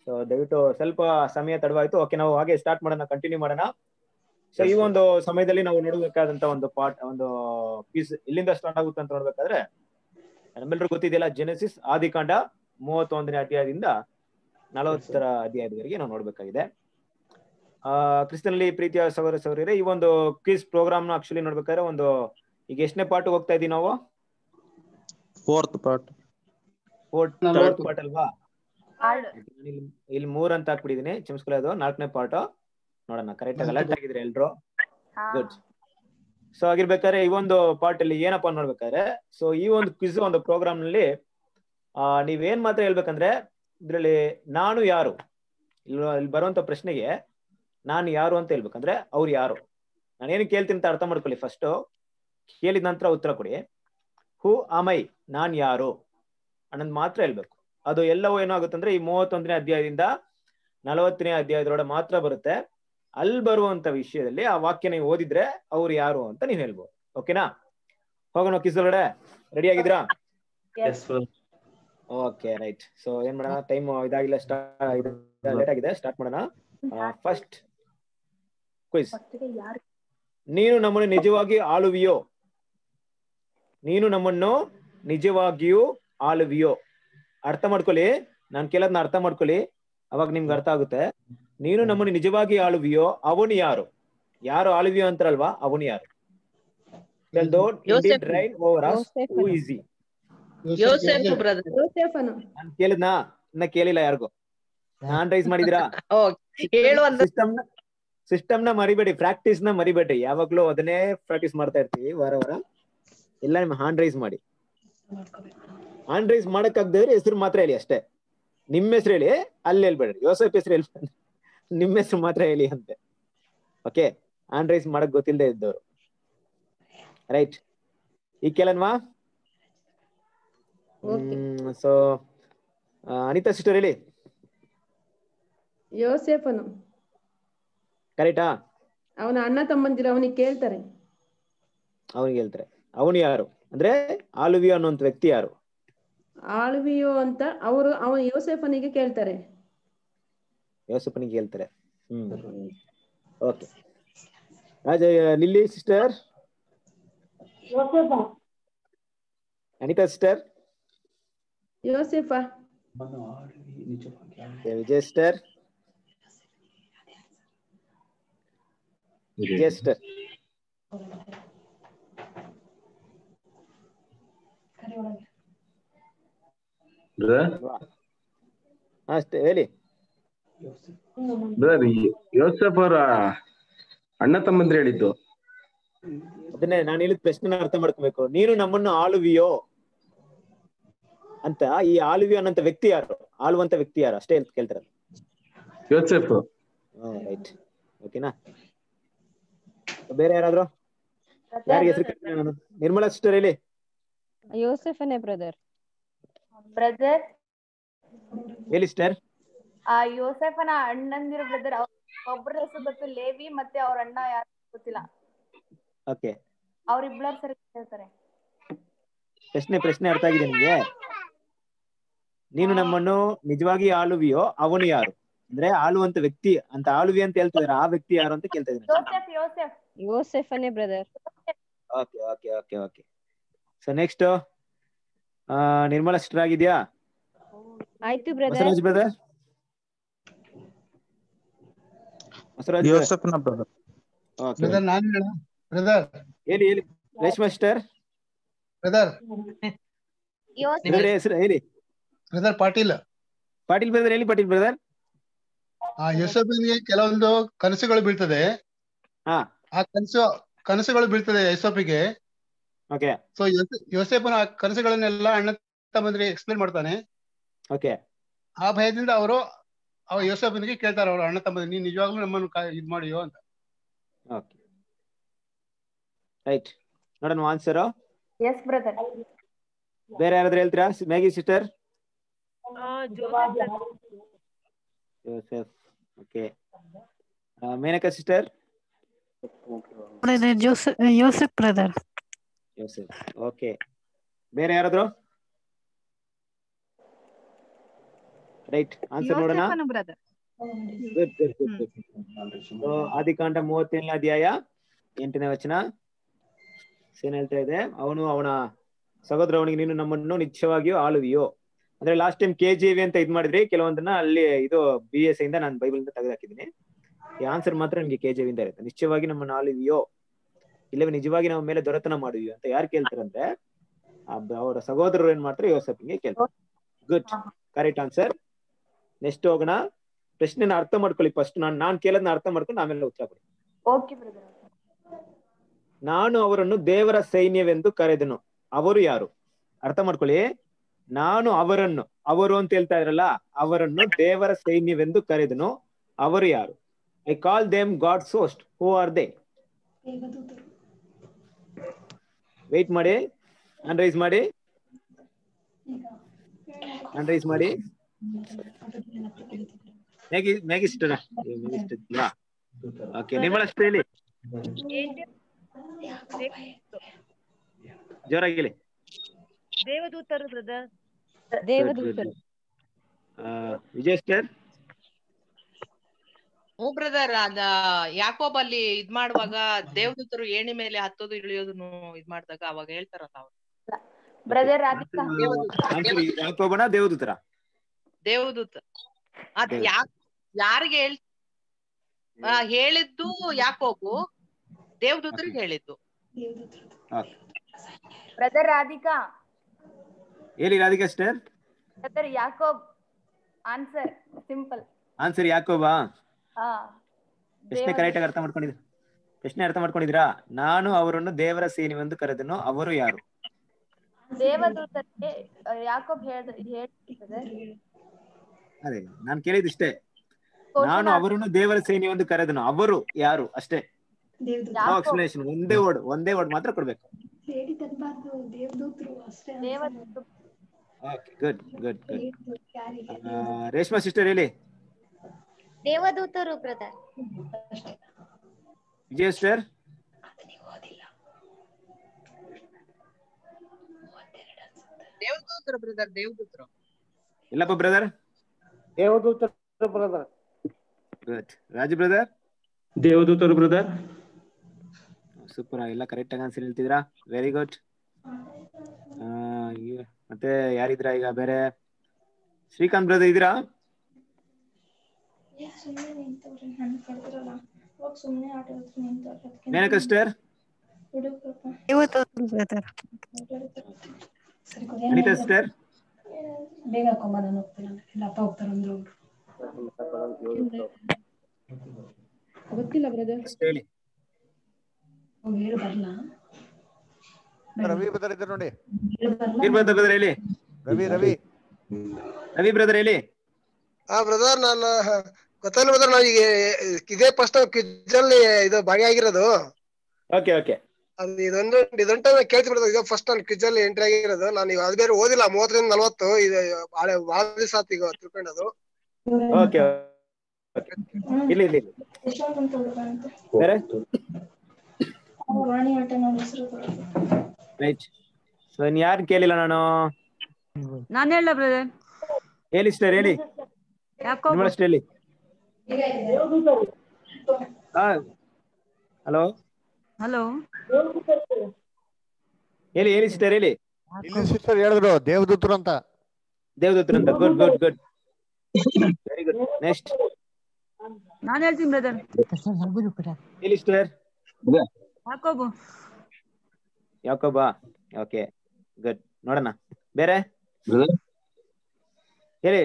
So ದಯವಿಟ್ಟು ಸ್ವಲ್ಪ ಸಮಯ ತಡವಾಯ್ತು. ಓಕೆ, ನಾವು ಹಾಗೆ ಸ್ಟಾರ್ಟ್ ಮಾಡೋಣ, ಕಂಟಿನ್ಯೂ ಮಾಡೋಣ. ಸೊ ಈ ಒಂದು ಸಮಯದಲ್ಲಿ ನಾವು ನೋಡಬೇಕಾದಂತ ಒಂದು ಒಂದು ಕ್ವಿಜ್ ಇಲ್ಲಿಂದ ಸ್ಟಾರ್ಟ್ ಆಗುತ್ತೆ ಅಂತ ನೋಡ್ಬೇಕಾದ್ರೆ, ನಮ್ಮೆಲ್ಲರೂ ಗೊತ್ತಿದೆಯಲ್ಲ, ಜೆನೆಸಿಸ್ ಆದಿಕಾಂಡ 31ನೇ ಅಧ್ಯಾಯದಿಂದ 40ರ ಅಧ್ಯಾಯದವರೆಗೆ ನಾವು ನೋಡ್ಬೇಕಾಗಿದೆ. ಕ್ರಿಸ್ತನಲ್ಲಿ ಪ್ರೀತಿಯ ಸಹೋದರ ಸಹೋದರಿಯರೇ, ಈ ಒಂದು ಕ್ವಿಜ್ ಪ್ರೋಗ್ರಾಮ್ ನ ಆಕ್ಚುಲಿ ನೋಡ್ಬೇಕಾದ್ರೆ ಈಗ ಎಷ್ಟನೇ ಪಾರ್ಟ್ ಹೋಗ್ತಾ ಇದೀವಿ ನಾವು? ಫೋರ್ತ್ ಪಾರ್ಟ್ ಅಲ್ವಾ? ಇಲ್ಲಿ 3 ಅಂತ ಹಾಕ್ಬಿಟ್ಟಿದೀನಿ, ಕ್ಷಮಿಸ್ಕೊಳ್ಳಿ, ಅದು 4ನೇ ಪಾರ್ಟ್. ನೋಡೋಣ, ಕರೆಕ್ಟ್ ಆಗಿ ಅಲರ್ಟ್ ಆಗಿದ್ರೆ ಎಲ್ರು. ಗುಡ್. ಸೊ ಆಗಿರ್ಬೇಕಾದ್ರೆ ಈ ಒಂದು ಪಾರ್ಟ್ ಅಲ್ಲಿ ಏನಪ್ಪಾ ನೋಡ್ಬೇಕಾದ್ರೆ, ಸೊ ಈ ಒಂದು ಕ್ವಿಜ್ ಒಂದು ಪ್ರೋಗ್ರಾಮ್ ನಲ್ಲಿ ನೀವೇನ್ ಮಾತ್ರ ಹೇಳ್ಬೇಕಂದ್ರೆ, ಇದ್ರಲ್ಲಿ ನಾನು ಯಾರು, ಇಲ್ಲಿ ಬರುವಂತ ಪ್ರಶ್ನೆಗೆ ನಾನು ಯಾರು ಅಂತ ಹೇಳ್ಬೇಕಂದ್ರೆ ಅವ್ರು ಯಾರು, ನಾನೇನು ಕೇಳ್ತೀನಿ ಅಂತ ಅರ್ಥ ಮಾಡ್ಕೊಳ್ಳಿ. ಫಸ್ಟ್ ಕೇಳಿದ ನಂತರ ಉತ್ತರ ಕೊಡಿ. ಹೂ ಆಮೈ, ನಾನ್ ಯಾರು ಅನ್ನೋದು ಮಾತ್ರ ಹೇಳ್ಬೇಕು. ಅದು ಎಲ್ಲವೂ ಏನಾಗುತ್ತಂದ್ರೆ ಈ 31ನೇ ಅಧ್ಯಾಯದಿಂದ 40ನೇ ಅಧ್ಯಾಯದೊಳಗೆ ಮಾತ್ರ ಬರುತ್ತೆ. ಅಲ್ಲಿ ಬರುವಂತ ವಿಷಯದಲ್ಲಿ ಆ ವಾಕ್ಯ ನೀವು ಓದಿದ್ರೆ ಅವ್ರು ಯಾರು ಅಂತ ನೀವ್ ಹೇಳ್ಬೋದು. ಓಕೆನಾ? ಹೋಗೋಣ ಕ್ವಿಜ್ ಒಳಗಡೆ. ರೆಡಿ ಆಗಿದ್ರಾ? Okay, right. ಸೊ ಏನ್ ಮಾಡೋಣ, ಟೈಮ್ ಇದಾಗಿಲ್ಲ, ಲೇಟ್ ಆಗಿದೆ, ಸ್ಟಾರ್ಟ್ ಮಾಡೋಣ. First quiz. ನೀನು ನಮ್ಮನ್ನು ನಿಜವಾಗಿ ಆಳುವಿಯೋ? ನೀನು ನಮ್ಮನ್ನು ನಿಜವಾಗಿಯೂ ಆಳುವಿಯೋ? ಅರ್ಥ ಮಾಡ್ಕೊಳ್ಳಿ, ನಾನು ಕೇಳೋದನ್ನ ಅರ್ಥ ಮಾಡ್ಕೊಳ್ಳಿ, ಅವಾಗ ನಿಮ್ಗೆ ಅರ್ಥ ಆಗುತ್ತೆ. ನೀನು ನಮ್ಮನ್ನು ನಿಜವಾಗಿ ಆಳುವಿಯೋ? ಅವನು ಯಾರು? ಯಾರು ಆಳುವಿಯೋ ಅಂತಾರಲ್ವಾ, ಅವನು ಯಾರು? ನಾನು ಕೇಳಿದ್ನಾ? ಇನ್ನ ಕೇಳಿಲ್ಲ ಯಾರಿಗೂ. ನಾನ್ ರೈಸ್ ಮಾಡಿದಿರಾ? ಸಿಸ್ಟಮ್ ನ ಮರಿಬೇಡಿ, ಪ್ರಾಕ್ಟೀಸ್ ನ ಮರಿಬೇಡಿ. ಯಾವಾಗ್ಲೂ ಅದನ್ನೇ ಪ್ರಾಕ್ಟೀಸ್ ಮಾಡ್ತಾ ಇರ್ತೀವಿ ವಾರ ವಾರ. ಎಲ್ಲ ನಿಮ್ ಹ್ಯಾಂಡ್ ರೈಸ್ ಮಾಡಿ. ಹ್ಯಾಂಡ್ ರೈಸ್ ಮಾಡಕ್ಕಾಗ್ದ್ರೆ ಹೆಸರು ಮಾತ್ರ ಹೇಳಿ ಅಷ್ಟೇ. ನಿಮ್ಮ ಹೆಸರು ಹೇಳಿ, ಅಲ್ಲಿ ಹೇಳ್ಬೇಡ್ರಿ. ಯೋಸೆಫ್ ಹೆಸರು ಹೇಳಿ, ನಿಮ್ಮ ಹೆಸರು ಮಾತ್ರ ಹೇಳಿ ಅಂತೆ. ಓಕೆ, ಹ್ಯಾಂಡ್ ರೈಸ್ ಮಾಡಕ್ ಗೊತ್ತಿಲ್ಲದೆ ಇದ್ದವರು. ರೈಟ್, ಈಗ ಕೇಳನ್ವಾ? ಸೊ ಅನಿತಾ ಸಿಸ್ಟರ್ ಹೇಳಿ. ಯೋಸೇಫನು. ಕರೆಕ್ಟಾ? ಅವನ ಅಣ್ಣ ತಮ್ಮಂದಿರು ಅವನಿಗೆ ಕೇಳ್ತಾರೆ. ಅವನಿಗೆ ಹೇಳ್ತಾರೆ. ಅವನು ಯಾರು ಅಂದ್ರೆ ಆಳುವಿಯೋ ಅನ್ನುವಂತ ವ್ಯಕ್ತಿ ಯಾರು? ಆಳುವಿಯೋ ಅಂತ ಅವನು ಯೋಸೇಫನಿಗೆ ಕೇಳ್ತಾರೆ. ಯೋಸೇಫನಿಗೆ ಹೇಳ್ತಾರೆ. Okay. Lily sister. Anita sister. Yosepha. Vijay sister. Vijay sister. ಅಷ್ಟೇ ಹೇಳಿ. ಯೋಸೆಫ್ ಅವರ ಅಣ್ಣ ತಮ್ಮಂದ್ರೆ ಹೇಳಿದ್ದು ಅದನ್ನೇ ನಾನು ಹೇಳಿದ ಪ್ರಶ್ನೆ ಅರ್ಥ ಮಾಡ್ಕೋಬೇಕು. ನೀನು ನಮ್ಮನ್ನು ಆಳುವಿಯೋ ಅಂತ, ಈ ಆಳುವಿಯೋ ಅನ್ನಂತ ವ್ಯಕ್ತಿ ಯಾರು? ಆಳುವಂತ ವ್ಯಕ್ತಿ ಯಾರು ಅಷ್ಟೇ ಕೇಳ್ತಾರೆ. ಯೋಸೆಫ್. ರೈಟ್, ಓಕೆನಾ? ಬೇರೆ ಯಾರಾದ್ರು? ಯಾರಿಗೆ ಹೆಸರು ಕೇಳ್ತೀನಿ ನಾನು? ನಿರ್ಮಲಾ ಸಿಸ್ಟರ್ ಹೇಳಿ. ಯೋಸೆಫನೇ ಬ್ರದರ್. ಹೇಳಿ ಸಿಸ್ಟರ್. ಯೋಸೆಫನ ಅಣ್ಣಂದಿರು ಬ್ರದರ್. ಒಬ್ಬರ ಹೆಸರು ಗೊತ್ತು, ಲೇವಿ, ಮತ್ತೆ ಅವ್ರ ಅಣ್ಣ ಯಾರು ಗೊತ್ತಿಲ್ಲ. ಓಕೆ, ಅವ್ರಿಬ್ಳರ್ ಸರಿ ಹೇಳ್ತಾರೆ. ಪ್ರಶ್ನೆ ಅರ್ಥ ಆಗಿದೆ ನಿಮ್ಗೆ? ನೀನು ನಮ್ಮನ್ನು ನಿಜವಾಗಿ ಆಳುವಿಯೋ? ಅವನು ಯಾರು ಅಂದ್ರೆ ಆಳುವಂತ ವ್ಯಕ್ತಿ ಅಂತ. ಆಳುವಿ ಅಂತ ಹೇಳ್ತಿದಾರೆ, ಆ ವ್ಯಕ್ತಿ ಯಾರು ಅಂತ ಕೇಳ್ತಾ ಇದ್ದೀನಿ. ಯೋಸೆಫನೇ brother. Okay okay okay okay. So next Nirmala sister ಆಗಿದ್ಯಾ? ಆಯ್ತು ಬ್ರದರ್. ಬಸವರಾಜ್ ಬ್ರದರ್. ಯೋಸೆಫ್ನ ಬ್ರದರ್. ಬ್ರದರ್ ನಾನು ಬ್ರದರ್ ಹೇಳಿ. ರೇಷ್ಮಾ ಸಿಸ್ಟರ್. ಬ್ರದರ್ ಹೆಸರು ಹೇಳಿ. ಬ್ರದರ್ ಪಾಟೀಲ್. ಪಾಟೀಲ್ ಬ್ರದರ್ ಹೇಳಿ. ಪಾಟೀಲ್ ಬ್ರದರ್. ಯೋಸೇಫನಿಗೆ ಕೆಲವೊಂದು ಕನಸುಗಳು ಬೀಳ್ತದೆ. ಆ ಕನಸುಗಳು ಬೀಳ್ತದೆ ಯೋಸೇಫಿಗೆ. ಓಕೆ. ಸೊ ಯೋಸೇಫನ ಕನಸುಗಳನ್ನೆಲ್ಲ ಅಣ್ಣ ತಮ್ಮಂದಿರಿಗೆ ಎಕ್ಸ್ಪ್ಲೇನ್ ಮಾಡ್ತಾನೆ. ಓಕೆ. ಆ ಭಯದಿಂದ ಅವರು ಯೋಸೇಫನಿಗೆ ಕೇಳ್ತಾರೆ, ಅವರು ಅಣ್ಣ ತಮ್ಮಂದಿರು, ನೀನ್ ನಿಜವಾಗ್ಲೂ ನಮ್ಮನ್ನು ಇದ್ ಮಾಡಿಯೋ ಅಂತ. Okay, right. ನೋಡೋಣ ಆನ್ಸರ್. Yes brother. ಬೇರೆ ಯಾರಾದ್ರೂ ಹೇಳ್ತೀರಾ? Maggie sister. ಯೋಸೆಫ್. ಓಕೆ. ಮೇನಕಾ ಸಿಸ್ಟರ್. ಯೋಸೆಫ್ ಬ್ರದರ್. ಯೋಸೆಫ್. ಓಕೆ. ಬೇರೆ ಯಾರಾದ್ರು? ರೈಟ್ ಆನ್ಸರ್ ನೋಡೋಣ. ಬ್ರದರ್. ಆದಿಕಾಂಡ 37ನೇ ಅಧ್ಯಾಯ 8ನೇ ವಚನ ಏನ್ ಹೇಳ್ತಾ ಇದೆ? ಅವನು ಅವನ ಸಹೋದರ ಅವನಿಗೆ, ನೀನು ನಮ್ಮನ್ನು ನಿಶ್ಚಯವಾಗಿಯೂ ಆಳುವಿಯೋ. ಅಂದ್ರೆ ಲಾಸ್ಟ್ ಟೈಮ್ KJV ಅಂತ ಇದ್ ಮಾಡಿದ್ರಿ, ಕೆಲವೊಂದನ್ನ ಅಲ್ಲಿ ಇದು BS ಇಂದ ನಾನು ಬೈಬಲ್ ಇಂದ ತೆಗೆದಾಕಿದ್ದೀನಿ. ಈ ಆನ್ಸರ್ ಮಾತ್ರ ನಿಮ್ಗೆ KJV ಇಂದ ಇರುತ್ತೆ. ನಿಶ್ಚಯವಾಗಿ ನಮ್ಮನ್ನು ಆಳುವಿಯೋ, ಇಲ್ಲವೇ ನಿಜವಾಗಿ ನಮ್ಮ ಮೇಲೆ ದೊರೆತನ ಮಾಡುವಿಯೋ ಅಂತ ಯಾರು ಕೇಳ್ತಾರಂದ್ರೆ ಅವರ ಸಹೋದರರು ಏನ್ ಮಾಡ್ತಾರೆ? ಯೋಸೇಫನಿಗೆ ಕೇಳ್ತಾರೆ. Good, correct answer. ನೆಕ್ಸ್ಟ್ ಹೋಗೋಣ. ಪ್ರಶ್ನೆನ ಅರ್ಥ ಮಾಡ್ಕೊಳ್ಳಿ ಫಸ್ಟ್. ನಾನ್ ಕೇಳೋದನ್ನ ಅರ್ಥ ಮಾಡ್ಕೊಂಡು ಆಮೇಲೆ ಉತ್ತರ ಕೊಡಿ. Okay brother. ನಾನು ಅವರನ್ನು ದೇವರ ಸೈನ್ಯವೆಂದು ಕರೆದನು. ಅವರು ಯಾರು? ಅರ್ಥ ಮಾಡ್ಕೊಳ್ಳಿ. ನಾನು ಅವರನ್ನು, ಅವರು ಅಂತ ಹೇಳ್ತಾ ಇದ್ರಲ್ಲ, ಅವರನ್ನು ದೇವರ ಸೈನ್ಯವೆಂದು ಕರೆದನು. ಅವರು ಯಾರು? I call them God's host. Who are they? Wait ಮಾಡಿ, ಹ್ಯಾಂಡ್ ರೈಸ್ ಮಾಡಿ, ಹ್ಯಾಂಡ್ ರೈಸ್ ಮಾಡಿ. ಓಕೆ, ನಿಮ್ಮಷ್ಟು ಹೇಳಿ, ಜೋರಾಗಿ ಹೇಳಿ. ದೇವದೂತರು ಬ್ರದರ್. ದೇವದೂತರು. ವಿಜಯ್ ಸರ್. ಹ್ಞೂ ಬ್ರದರ್, ಅದ ಯಾಕೋಬ್ ಅಲ್ಲಿ ಇದ್ ಮಾಡುವಾಗ ದೇವದೂತರು ಏಣಿ ಮೇಲೆ ಹತ್ತೋದು ಇಳಿಯೋದನ್ನು ಇದ್ ಮಾಡಿದಾಗ ಅವಾಗ ಹೇಳ್ತಾರಲ್ಲ ಅವ್ರು. ಬ್ರದರ್ ರಾಧಿಕಾ. ಯಾಕೋಬನ ದೇವದೂತರ? ದೇವದೂತ ಅದ್ ಯಾರಿಗೆ ಹೇಳಿದ್ದು ಯಾಕೋಬು, ದೇವದೂತರಿಗೆ ಹೇಳಿದ್ದು. ಬ್ರದರ್ ರಾಧಿಕಾ. ಹೇಳಿ ರಾಧಿಕಾ ಸ್ಟರ್. ಬ್ರದರ್ ಯಾಕೋಬ್. Answer simple. ಆನ್ಸರ್ ಯಾಕೋಬಾ? ಹಾ. ಪ್ರಶ್ನೆ ಕರೆಕ್ಟ್ ಆಗಿ ಅರ್ಥ ಮಾಡ್ಕೊಂಡಿದ್ರಿ? ಪ್ರಶ್ನೆ ಅರ್ಥ ಮಾಡ್ಕೊಂಡಿದ್ರಾ? ನಾನು ಅವರನ್ನು ದೇವರ ಸೈನ್ಯವೆಂದು ಕರೆದನು. ಅವರು ಯಾರು? ದೇವದೂತರಿಗೆ ಯಾಕೋಬ್ ಹೇಳ್ತಾರೆ. ಅದೇ ನಾನು ಕೇಳಿದಿಷ್ಟೇ. ನಾನು ಅವರನ್ನು ದೇವರ ಸೈನ್ಯವೆಂದು ಕರೆದನು. ಅವರು ಯಾರು? ಅಷ್ಟೇ. No explanation. ಒಂದೇ ವರ್ಡ್ ಮಾತ್ರ ಕೊಡ್ಬೇಕು. Okay, good good good. Reshma sister ಹೇಳಿ. ದೇವದೂತರು ಬ್ರದರ್. ವಿಜಯ ಸಿಸ್ಟರ್. ದೇವದೂತರು ಬ್ರದರ್, ದೇವದೂತರು. ಇಲ್ಲಪ್ಪ ಬ್ರದರ್. ದೇವದೂತರು ಬ್ರದರ್. ಗುಡ್. ರಾಜು ಬ್ರದರ್. ದೇವದೂತರು ಬ್ರದರ್. ಸೂಪರ್, ಎಲ್ಲ ಕರೆಕ್ಟ್ ಆಗಿ ಆನ್ಸರ್ ಹೇಳ್ತಿದ್ರಾ? Very good. ಮತ್ತೆ ಯಾರಿದ್ರಾ ಈಗ ಬೇರೆ? ಶ್ರೀಕಾಂತ್ ಬ್ರದರ್ ಇದ್ದೀರಾ? ಮೇನಕ ಸಿಸ್ಟರ್. ಅನಿತಾ ಸಿಸ್ಟರ್. ಬೇಗ ಹಾಕೊಂಬ, ನಾನು ಹೋಗ್ತೀನಿ. ಎಲ್ಲ ಅಪ್ಪ ಹೋಗ್ತಾರಂದ್ರು. ಗೊತ್ತಿಲ್ಲ ಬ್ರದರ್. ಹೇಳಿ. ಹೇಳು ಬರ್ಲಾ? ರವಿ ಬ್ರದರ್ ಇದ್ದಾರೆ ನೋಡಿ. ಬ್ರದರ್ ಹೇಳಿ. ರವಿ ಬ್ರದರ್ ಹೇಳಿ. ಬ್ರದರ್, ನಾನು ಗೊತ್ತಾಗಿಲ್ಲ ಬ್ರದರ್, ನಾವು ಈಗ ಇದೇ ಫಸ್ಟ್ ಕ್ವಿಜ್ ಅಲ್ಲಿ ಇದು ಭಾಗಿಯಾಗಿರೋದು. Okay okay. ಅದು ಇದೊಂದು ಟೈಮ್ ಕೇಳ್ತಿ ಬ್ರದರ್. ಇದು ಫಸ್ಟ್ ನಾನು ಕ್ವಿಜ್ ಅಲ್ಲಿ ಎಂಟ್ರಿ ಆಗಿರೋದು. ನಾನು ಈಗ ಅದು ಬೇರೆ ಓದಿಲ್ಲ. 30-40 ಇದು ಬಹಳ ದಿವಸ ಆಯ್ತು ಈಗ ತಿಳ್ಕೊಂಡದು. ಓಕೆ. ಇಲ್ಲಿ ಬೇರೆ ರೈಟ್. ಸೊ ಯಾರು ಕೇಳಿಲ್ಲ ನಾನು. ನಾನು ಹೇಳ ಬ್ರದರ್. ಹೇಳಿ ಸಿಸ್ಟರ್, ಹೇಳಿ. ನಿಮ್ಮಷ್ಟು ಹೇಳಿ. ಹಲೋ ಹಲೋ, ಹೇಳಿ ಹೇಳಿ ಸಿಸ್ಟರ್, ಹೇಳಿ. ಇಲ್ಲಿ ಸಿಸ್ಟರ್ ಹೇಳಿದ್ರು ದೇವದೂತರು ಅಂತ. ದೇವದೂತರು ಅಂತ. Good good good, very good. Next ನಾನು ಹೇಳ್ತೀನಿ ಬ್ರದರ್. ಹೇಳಿ ಸಿಸ್ಟರ್. ಯಾಕೋಬು. ಯಾಕೋಬಾ? Okay, good. ನೋಡೋಣ ಬೇರೆ. ಹೇಳಿ.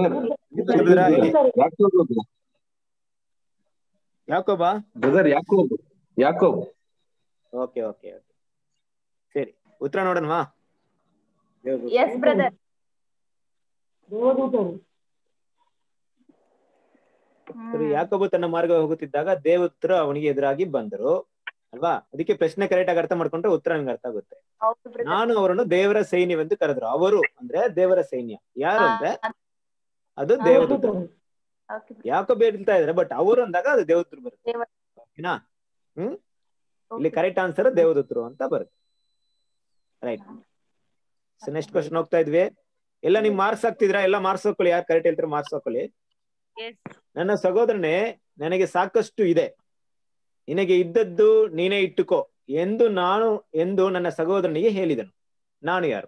ಯಾಕೋಬಾ? ಬ್ರದರ್ ಯಾಕೋಬ್. ಓಕೆ ಓಕೆ ಓಕೆ, ಸರಿ. ಉತ್ತರ ನೋಡೋಣವಾ? S brother. ಸರಿ. ಯಾಕೋಬು ತನ್ನ ಮಾರ್ಗ ಹೋಗುತ್ತಿದ್ದಾಗ ದೇವದೂತರು ಅವನಿಗೆ ಎದುರಾಗಿ ಬಂದರು ಅಲ್ವಾ? ಅದಕ್ಕೆ ಪ್ರಶ್ನೆ ಕರೆಕ್ಟ್ ಆಗಿ ಅರ್ಥ ಮಾಡ್ಕೊಂಡ್ರೆ ಉತ್ತರ ನಿಮ್ಗೆ ಅರ್ಥ ಆಗುತ್ತೆ. ನಾನು ಅವರನ್ನು ದೇವರ ಸೈನ್ಯವೆಂದು ಕರೆದ್ರು. ಅವರು ಅಂದ್ರೆ ದೇವರ ಸೈನ್ಯ. ಯಾರು ಅಂದ್ರೆ ಅದು ದೇವದೂತರು. ಯಾಕೋಬ್ ಹೇಳ್ತಾ ಇದ್ರೆ, ಬಟ್ ಅವರು ಅಂದಾಗ ಅದು ದೇವದೂತರು ಬರುತ್ತೆ. ಓಕೆನಾ? ಇಲ್ಲಿ ಕರೆಕ್ಟ್ ಆನ್ಸರ್ ದೇವದೂತರು ಅಂತ ಬರುತ್ತೆ. ರೈಟ್. ಸೊ ನೆಕ್ಸ್ಟ್ ಕ್ವಶನ್ ಹೋಗ್ತಾ ಇದ್ವಿ. ಎಲ್ಲ ನಿಮ್ ಮಾರ್ಕ್ಸ್ ಹಾಕ್ತಿದ್ರಾ? ಎಲ್ಲ ಮಾರ್ಕ್ಸ್ ಹಾಕೊಳ್ಳಿ. ಯಾರು ಕರೆಕ್ಟ್ ಹೇಳ್ತಾರೆ ಮಾರ್ಕ್ಸ್ ಹಾಕೊಳ್ಳಿ. ನನ್ನ ಸಹೋದರನೇ, ನನಗೆ ಸಾಕಷ್ಟು ಇದೆ, ನಿನಗೆ ಇದ್ದದ್ದು ನೀನೇ ಇಟ್ಟುಕೋ ಎಂದು ನನ್ನ ಸಹೋದರನಿಗೆ ಹೇಳಿದನು. ನಾನು ಯಾರು?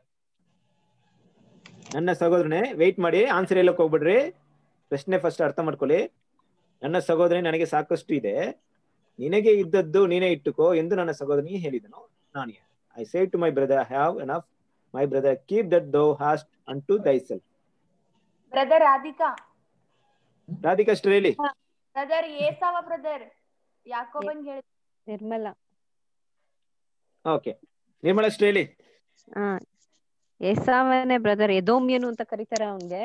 ನನ್ನ ಸಹೋದರನೇ, ವೆಯ್ಟ್ ಮಾಡಿ, ಆನ್ಸರ್ ಹೇಳಕ್ ಹೋಗ್ಬಿಡ್ರಿ, ಪ್ರಶ್ನೆ ಫಸ್ಟ್ ಅರ್ಥ ಮಾಡ್ಕೊಳ್ಳಿ. ನನ್ನ ಸಹೋದರನೇ, ನನಗೆ ಸಾಕಷ್ಟು ಇದೆ, ನಿನಗೆ ಇದ್ದದ್ದು ನೀನೇ ಇಟ್ಟುಕೋ ಎಂದು ನನ್ನ ಸಹೋದರನಿಗೆ ಹೇಳಿದನು. ನಾನು ಯಾರು? I say to my brother, have enough my brother, keep that thou hast unto thyself. Brother Radhika. Radhika ಅಷ್ಟು ಹೇಳಿ. ಬ್ರದರ್ ಏಸಾವ ಬ್ರದರ್ ಯಾಕೋಬನ್ ಹೇಳಿ. ನಿರ್ಮಲಾ. ಓಕೆ, ನಿರ್ಮಲಾ ಅಷ್ಟು ಹೇಳಿ. ಏಸಾವನೇ ಬ್ರದರ್, ಎದೋಮ್ಯನು ಅಂತ ಕರೀತಾರೆ ಅವನ್ಗೆ.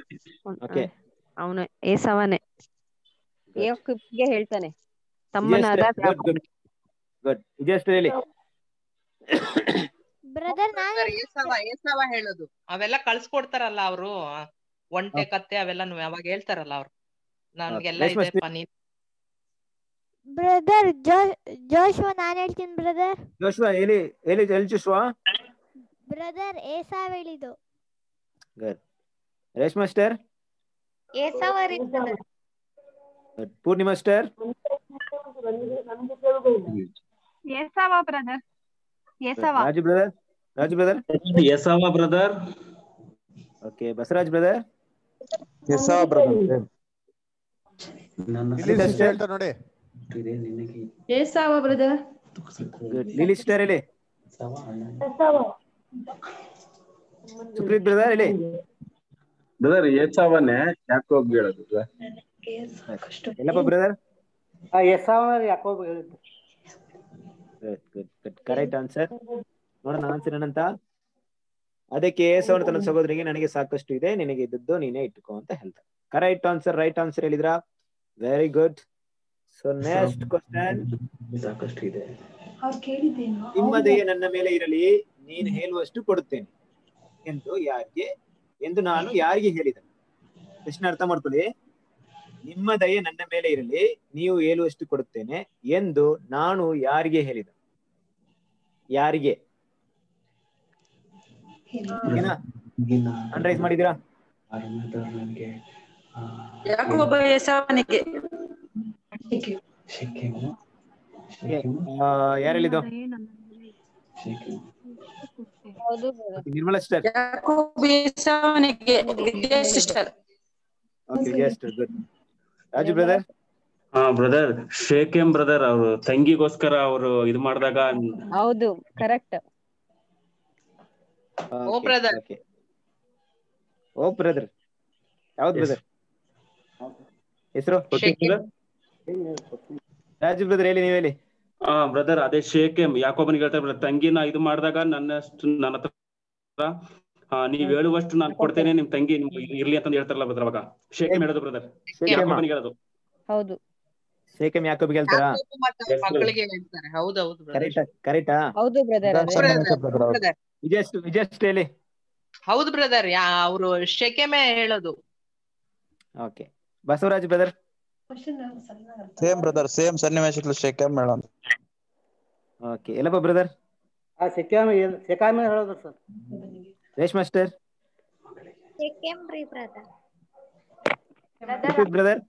ಅವನು ಏಸಾವನೇ. ಯಾಕೋಬ್ಗೆ ಹೇಳ್ತಾನೆ ತಮ್ಮನಾದ ಗುಡ್. ಇದೆಷ್ಟು ಹೇಳಿ. ಬ್ರದರ್ ಏಸಾವ ಹೇಳೋದು ಅವೆಲ್ಲ ಕಳ್ಸ್ಕೊಡ್ತಾರಲ್ಲ ಅವರು, ಒಂಟೆ ಕತ್ತೆ ಅವೆಲ್ಲ ಅವಾಗ ಹೇಳ್ತಾರಲ್ಲ ಅವ್ರು, ನನ್ಗೆಲ್ಲ ಇದೆಪ್ಪ ನೀನ್. ಬ್ರದರ್ ಜೋಶ್ವಾ, ನಾನ್ ಹೇಳ್ತೀನಿ ಬ್ರದರ್. ಜೋಶ್ವಾ ಹೇಳಿ ಜೋಶ್ವಾ. ಬ್ರದರ್ ಏಸಾವ್ ಹೇಳಿದ್ದು. ಗುಡ್. ರೇಷ್ಮಾ ಮಾಸ್ಟರ್? ಏಸಾವ ಬ್ರದರ್. ಗುಡ್. ಪೂರ್ಣಿಮಾ ಮಾಸ್ಟರ್? ಏಸಾವ ಬ್ರದರ್. ಏಸಾವ. ರಾಜು ಬ್ರದರ್? ಏಸಾವ ಬ್ರದರ್. Okay, Basavaraj brother? ಏಸಾವ ಬ್ರದರ್. ನೋಡಿ. ಏಸಾವ ಬ್ರದರ್. ಗುಡ್. ಲಿಲಿ ಸಿಸ್ಟರ್ ಹೇಳಿ. ಸುಪ್ರೀತ್ ಬ್ರದರ್ ಹೇಳಿ. ಬ್ರದರ್ ಏಸಾವನೇ ಯಾಕೋಬ್ ಹೇಳೋದು. ಎಲ್ಲಪ್ಪ ಬ್ರದರ್? ಏಸಾವ ಯಾಕೋಬ್ ಹೇಳಿದ್ದು. ಗುಡ್. Correct answer. ನೋಡೋಣ ಆನ್ಸರ್ ಏನಂತ. ಅದಕ್ಕೆ ಏಸಾವನು ತನ್ನ ಸಹೋದರಿಗೆ, ನನಗೆ ಸಾಕಷ್ಟು ಇದೆ, ನಿನಗೆ ಇದ್ದದ್ದು ನೀನೇ ಇಟ್ಟುಕೋ ಅಂತ ಹೇಳ್ತಾರೆ. ಕರೆಕ್ಟ್ ಆನ್ಸರ್, ರೈಟ್ ಆನ್ಸರ್ ಹೇಳಿದ್ರ. Very good. So next question. ಸಾಕಷ್ಟು ಇದೆ. ನಿಮ್ಮ ದಯೆ ನನ್ನ ಮೇಲೆ ಇರಲಿ, ನೀನು ಹೇಳುವಷ್ಟು ಕೊಡುತ್ತೇನೆ ಎಂದು ನಾನು ಯಾರಿಗೆ ಹೇಳಿದನು? ಪ್ರಶ್ನೆ ಅರ್ಥ ಮಾಡ್ಕೊಳ್ಳಿ. ನಿಮ್ಮ ದಯೆ ನನ್ನ ಮೇಲೆ ಇರಲಿ, ನೀವು ಹೇಳುವಷ್ಟು ಕೊಡುತ್ತೇನೆ ಎಂದು ನಾನು ಯಾರಿಗೆ ಹೇಳಿದನು? ಯಾರಿಗೆ? ಅನ್ರೈಸ್ ಮಾಡಿದೀರಾ? ಯಾಕೋಬ ಏಸಾವನಿಗೆ. ಯಾರು ಹೇಳಿದ್ದು? ನಿರ್ಮಲಾ ಸಿಸ್ಟರ್? ಯಾಕೋಬ ಏಸಾವನಿಗೆ. Vidya sister. Okay, sister. Good. Raju brother? Brother ಶೇಕೆಮ್ ಬ್ರದರ್, ಅವರು ತಂಗಿಗೋಸ್ಕರ ಅವರು ಇದು ಮಾಡಿದಾಗ. ಹೌದು, ಕರೆಕ್ಟ್. Oh brother. ಯಾವ್ದು ಬ್ರದರ್ ಹೆಸರು? ರಾಜು ಬ್ರದರ್ ಹೇಳಿ, ನೀವ್ ಹೇಳಿ. ಬ್ರದರ್ ಅದೇ ಶೇಕೆಮ್ ಯಾಕೋಬನಿಗೆ ಹೇಳ್ತಾರೆ, ತಂಗಿನ ಇದು ಮಾಡಿದಾಗ ನನ್ನ ಹತ್ರ ನೀವ್ ಹೇಳುವಷ್ಟು ನಾನು ಕೊಡ್ತೇನೆ, ನಿಮ್ ತಂಗಿ ಇರ್ಲಿ ಅಂತ ಹೇಳ್ತಾರಲ್ಲ ಬ್ರದರ್, ಅವಾಗ ಶೇಕೆಮ್ ಹೇಳೋದು ಬ್ರದರ್, ಯಾಕೋಬನಿಗೆ ಹೇಳೋದು. ಹೌದು, ಶೇಕೆಮ್ ಯಾಕೋಬಿಗೆ ಹೇಳ್ತಾರಾ? ಮಕ್ಕಳಿಗೆ ಹೇಳ್ತಾರೆ. ಹೌದೌದು ಕರೆಕ್ಟಾ? ಹೌದು ಬ್ರದರ್. ವಿಜಯಸ್ಟ್ ಹೇಳಿ. ಹೌದು ಬ್ರದರ್, ಅವರು ಶೆಕೆಮೆ ಹೇಳೋದು. Okay, Basavaraj brother? Same brother, same ಸನ್ನಿವೇಶಗಳು ಶೆಕೆಮ್ ಹೇಳೋದು. Okay, Yellappa brother? ಶೆಕೆಮ್ ಹೇಳೋದು ಸರ್. ರೇಷ್ಮಾ ಮಾಸ್ಟರ್? ಶೆಕೆಮ್ ರೀ brother. Brother?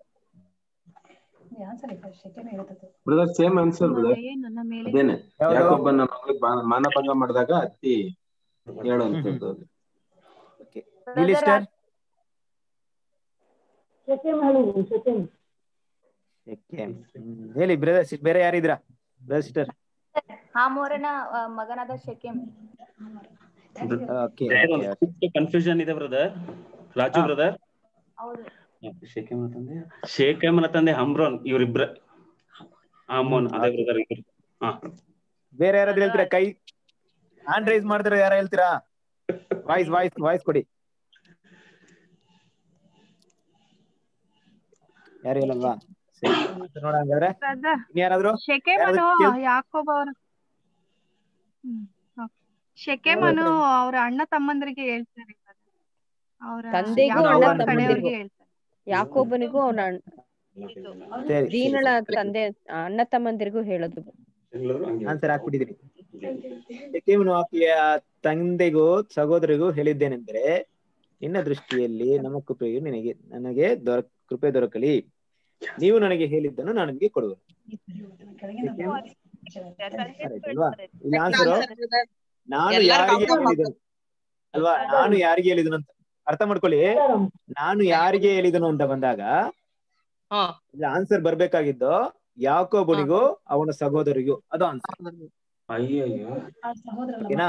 Brother same answer brother, ಅದೇನೆ ಯಾಕೋಬನ ಮಗಳಿಗೆ ಮಾನಭಂಗ ಮಾಡಿದಾಗ ಅತ್ತಿ ಹೇಳುವಂತದ್ದು. Okay, Lily sister? ಹೇಳಿ ಬ್ರದರ್. ಬೇರೆ ಯಾರಿದ್ರಾ ಬ್ರದರ್ ಸಿಸ್ಟರ್? ಹಾಮೋರನ ಮಗನಾದ ಶೆಕೆಮ್. ಓಕೆ, ಕನ್ಫ್ಯೂಷನ್ ಇದೆ ಬ್ರದರ್. ರಾಜು ಬ್ರದರ್? ಹೌದು. ಶೇಕೆಮನ ತಂದೆ ಹಮ್ರೋನ್, ಇವರಿಬ್ರ ಆಮೋನ್. ಅದೇ ಬ್ರದರ್. ಬೇರೆ ಯಾರಾದ್ರೂ ಹೇಳ್ತೀರಾ? ಕೈ ಹ್ಯಾಂಡ್ ರೈಸ್ ಮಾಡಿದ್ರೆ ಯಾರ ಹೇಳ್ತೀರಾ? ವಾಯ್ಸ್ ಕೊಡಿ. ಯಾರು ಹೇಳಲ್ವಾ? ನೋಡ ಹಂಗಾದ್ರೆ ಯಾರಾದ್ರೂ ಯಾಕೋಬ್ ಶೆಕೆಮನು ಅವ್ರ ಅಣ್ಣ ತಮ್ಮಂದ್ರಿಗೆ ಹೇಳ್ತಾರೆ. ತಂದೆಗೂ ಅಣ್ಣ ತಮ್ಮಂದಿರಿಗೂ ಹೇಳ್ತಾರೆ. ಯಾಕೋಬನಿಗೂ ಅವನ ದೀನಳ ತಂದೆ ಅಣ್ಣ ತಮ್ಮಂದಿರಿಗೂ ಹೇಳೋದು. ಆನ್ಸರ್ ಹಾಕ್ಬಿಟ್ಟಿದ್ರಿ. ಶೆಕೆಮನು ಆಕೆಯ ತಂದೆಗೂ ಸಹೋದರಿಗೂ ಹೇಳಿದ್ದೇನೆಂದರೆ, ನಿನ್ನ ದೃಷ್ಟಿಯಲ್ಲಿ ನಮ್ಮ ಕೃಪೆಯು ನನಗೆ ಕೃಪೆ ದೊರಕಲಿ. ನೀವು ನನಗೆ ಹೇಳಿದ್ದನ್ನು ನಾನು ನಿಮಗೆ ಕೊಡುವೆನು. ಅಲ್ವಾ? ಇಲ್ಲಿ ಆನ್ಸರ್ ನಾನು ಯಾರಿಗೆ ಹೇಳಿದನು ಅಲ್ವಾ? ನಾನು ಯಾರಿಗೆ ಹೇಳಿದನು ಅಂತ ಅರ್ಥ ಮಾಡ್ಕೊಳ್ಳಿ. ನಾನು ಯಾರಿಗೆ ಹೇಳಿದನು ಅಂತ ಬಂದಾಗ ಆನ್ಸರ್ ಬರ್ಬೇಕಾಗಿದ್ದು ಯಾಕೋಬನಿಗೂ ಅವನ ಸಹೋದರಿಗೂ. ಅದು ಆನ್ಸರ್. ಓಕೆನಾ?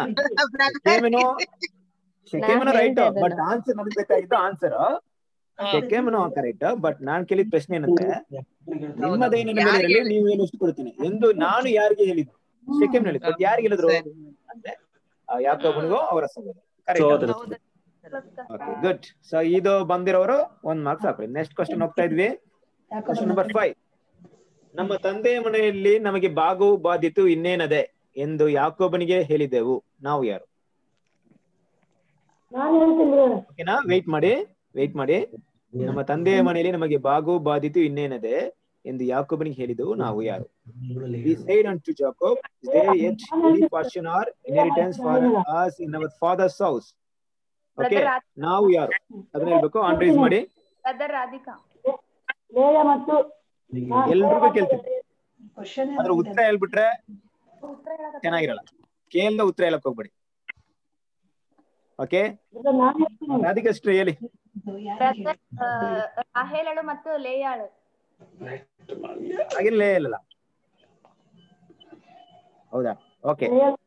ಶೆಕೆಮನು ರೈಟ್, ಬಟ್ ಆನ್ಸರ್ ನಮ್ಗೆ ಬೇಕಾಗಿದ್ದು ಆನ್ಸರ್ ಶೆಕೆಮನು ಕರೆಕ್ಟ್. ಬಟ್ ನಾನ್ ಕೇಳಿದ ಪ್ರಶ್ನೆ ಏನಂದ್ರೆ ನಿಮ್ಮ ದೈನದ ಮೇಲೆ ಇರಲಿ, ನೀವು ಏನು ಇಷ್ಟು ಕೊಡ್ತೀನಿ ಎಂದು ನಾನು ಯಾರಿಗೆ ಹೇಳಿದ್ದು? ಶೆಕೆಮ್ ಹೇಳಿದ್ದು. ಬಟ್ ಯಾರಿಗೆ ಹೇಳಿದ್ರು ಅಂದ್ರೆ ಯಾಕೋಬನಿಗೂ ಅವರ ಸಹೋದರ. Okay, good. ಸೊ ಇದು ಬಂದಿರೋರು 1 ಮಾರ್ಕ್ಸ್ ಹಾಕ್ರಿ. ನೆಕ್ಸ್ಟ್ ಕ್ವಶನ್ ಹೋಗ್ತಾ ಇದ್ವಿ. Question number 5. ನಮ್ಮ ತಂದೆಯ ಮನೆಯಲ್ಲಿ ನಮಗೆ ಬಾಗವು ಬಾಧಿತು ಇನ್ನೇನದೆ ಎಂದು ಯಾಕೋಬನಿಗೆ ಹೇಳಿದೆವು, ನಾವು ಯಾರು? ಓಕೆನಾ? ವೇಟ್ ಮಾಡಿ. ನಮ್ಮ ತಂದೆಯ ಮನೆಯಲ್ಲಿ ನಮಗೆ ಬಾಗು ಬಾಧಿತು ಇನ್ನೇನದೆ ಎಂದು ಯಾಕೋಬನಿಗೆ ಹೇಳಿದೆವು, ನಾವು ಯಾರು? We said unto Jacob, is there yet any portion or inheritance for us in our father's house? Okay, ನಾವು ಯಾರು ಅದನ್ನ ಹೇಳ್ಬೇಕು. ಆನ್ರೈಸ್ ಮಾಡಿ. ಎಲ್ರಿಗೂ ಕೇಳ್ತೀನಿ. ಅದ್ರ ಉತ್ತರ ಹೇಳ್ಬಿಟ್ರೆ ಚೆನ್ನಾಗಿರಲ್ಲ. ಕೇಳ್ದ ಉತ್ತರ ಹೇಳಕ್ ಹೋಗ್ಬೇಡಿ. ಓಕೆ, ರಾಧಿಕಷ್ಟು ಹೇಳಿ. ರಾಹೇಲಳು ಮತ್ತು ಲೇಯಾಳು. ಹಾಗೆ ಲೇ ಇಲ್ಲ. ಹೌದಾ? ಓಕೆ,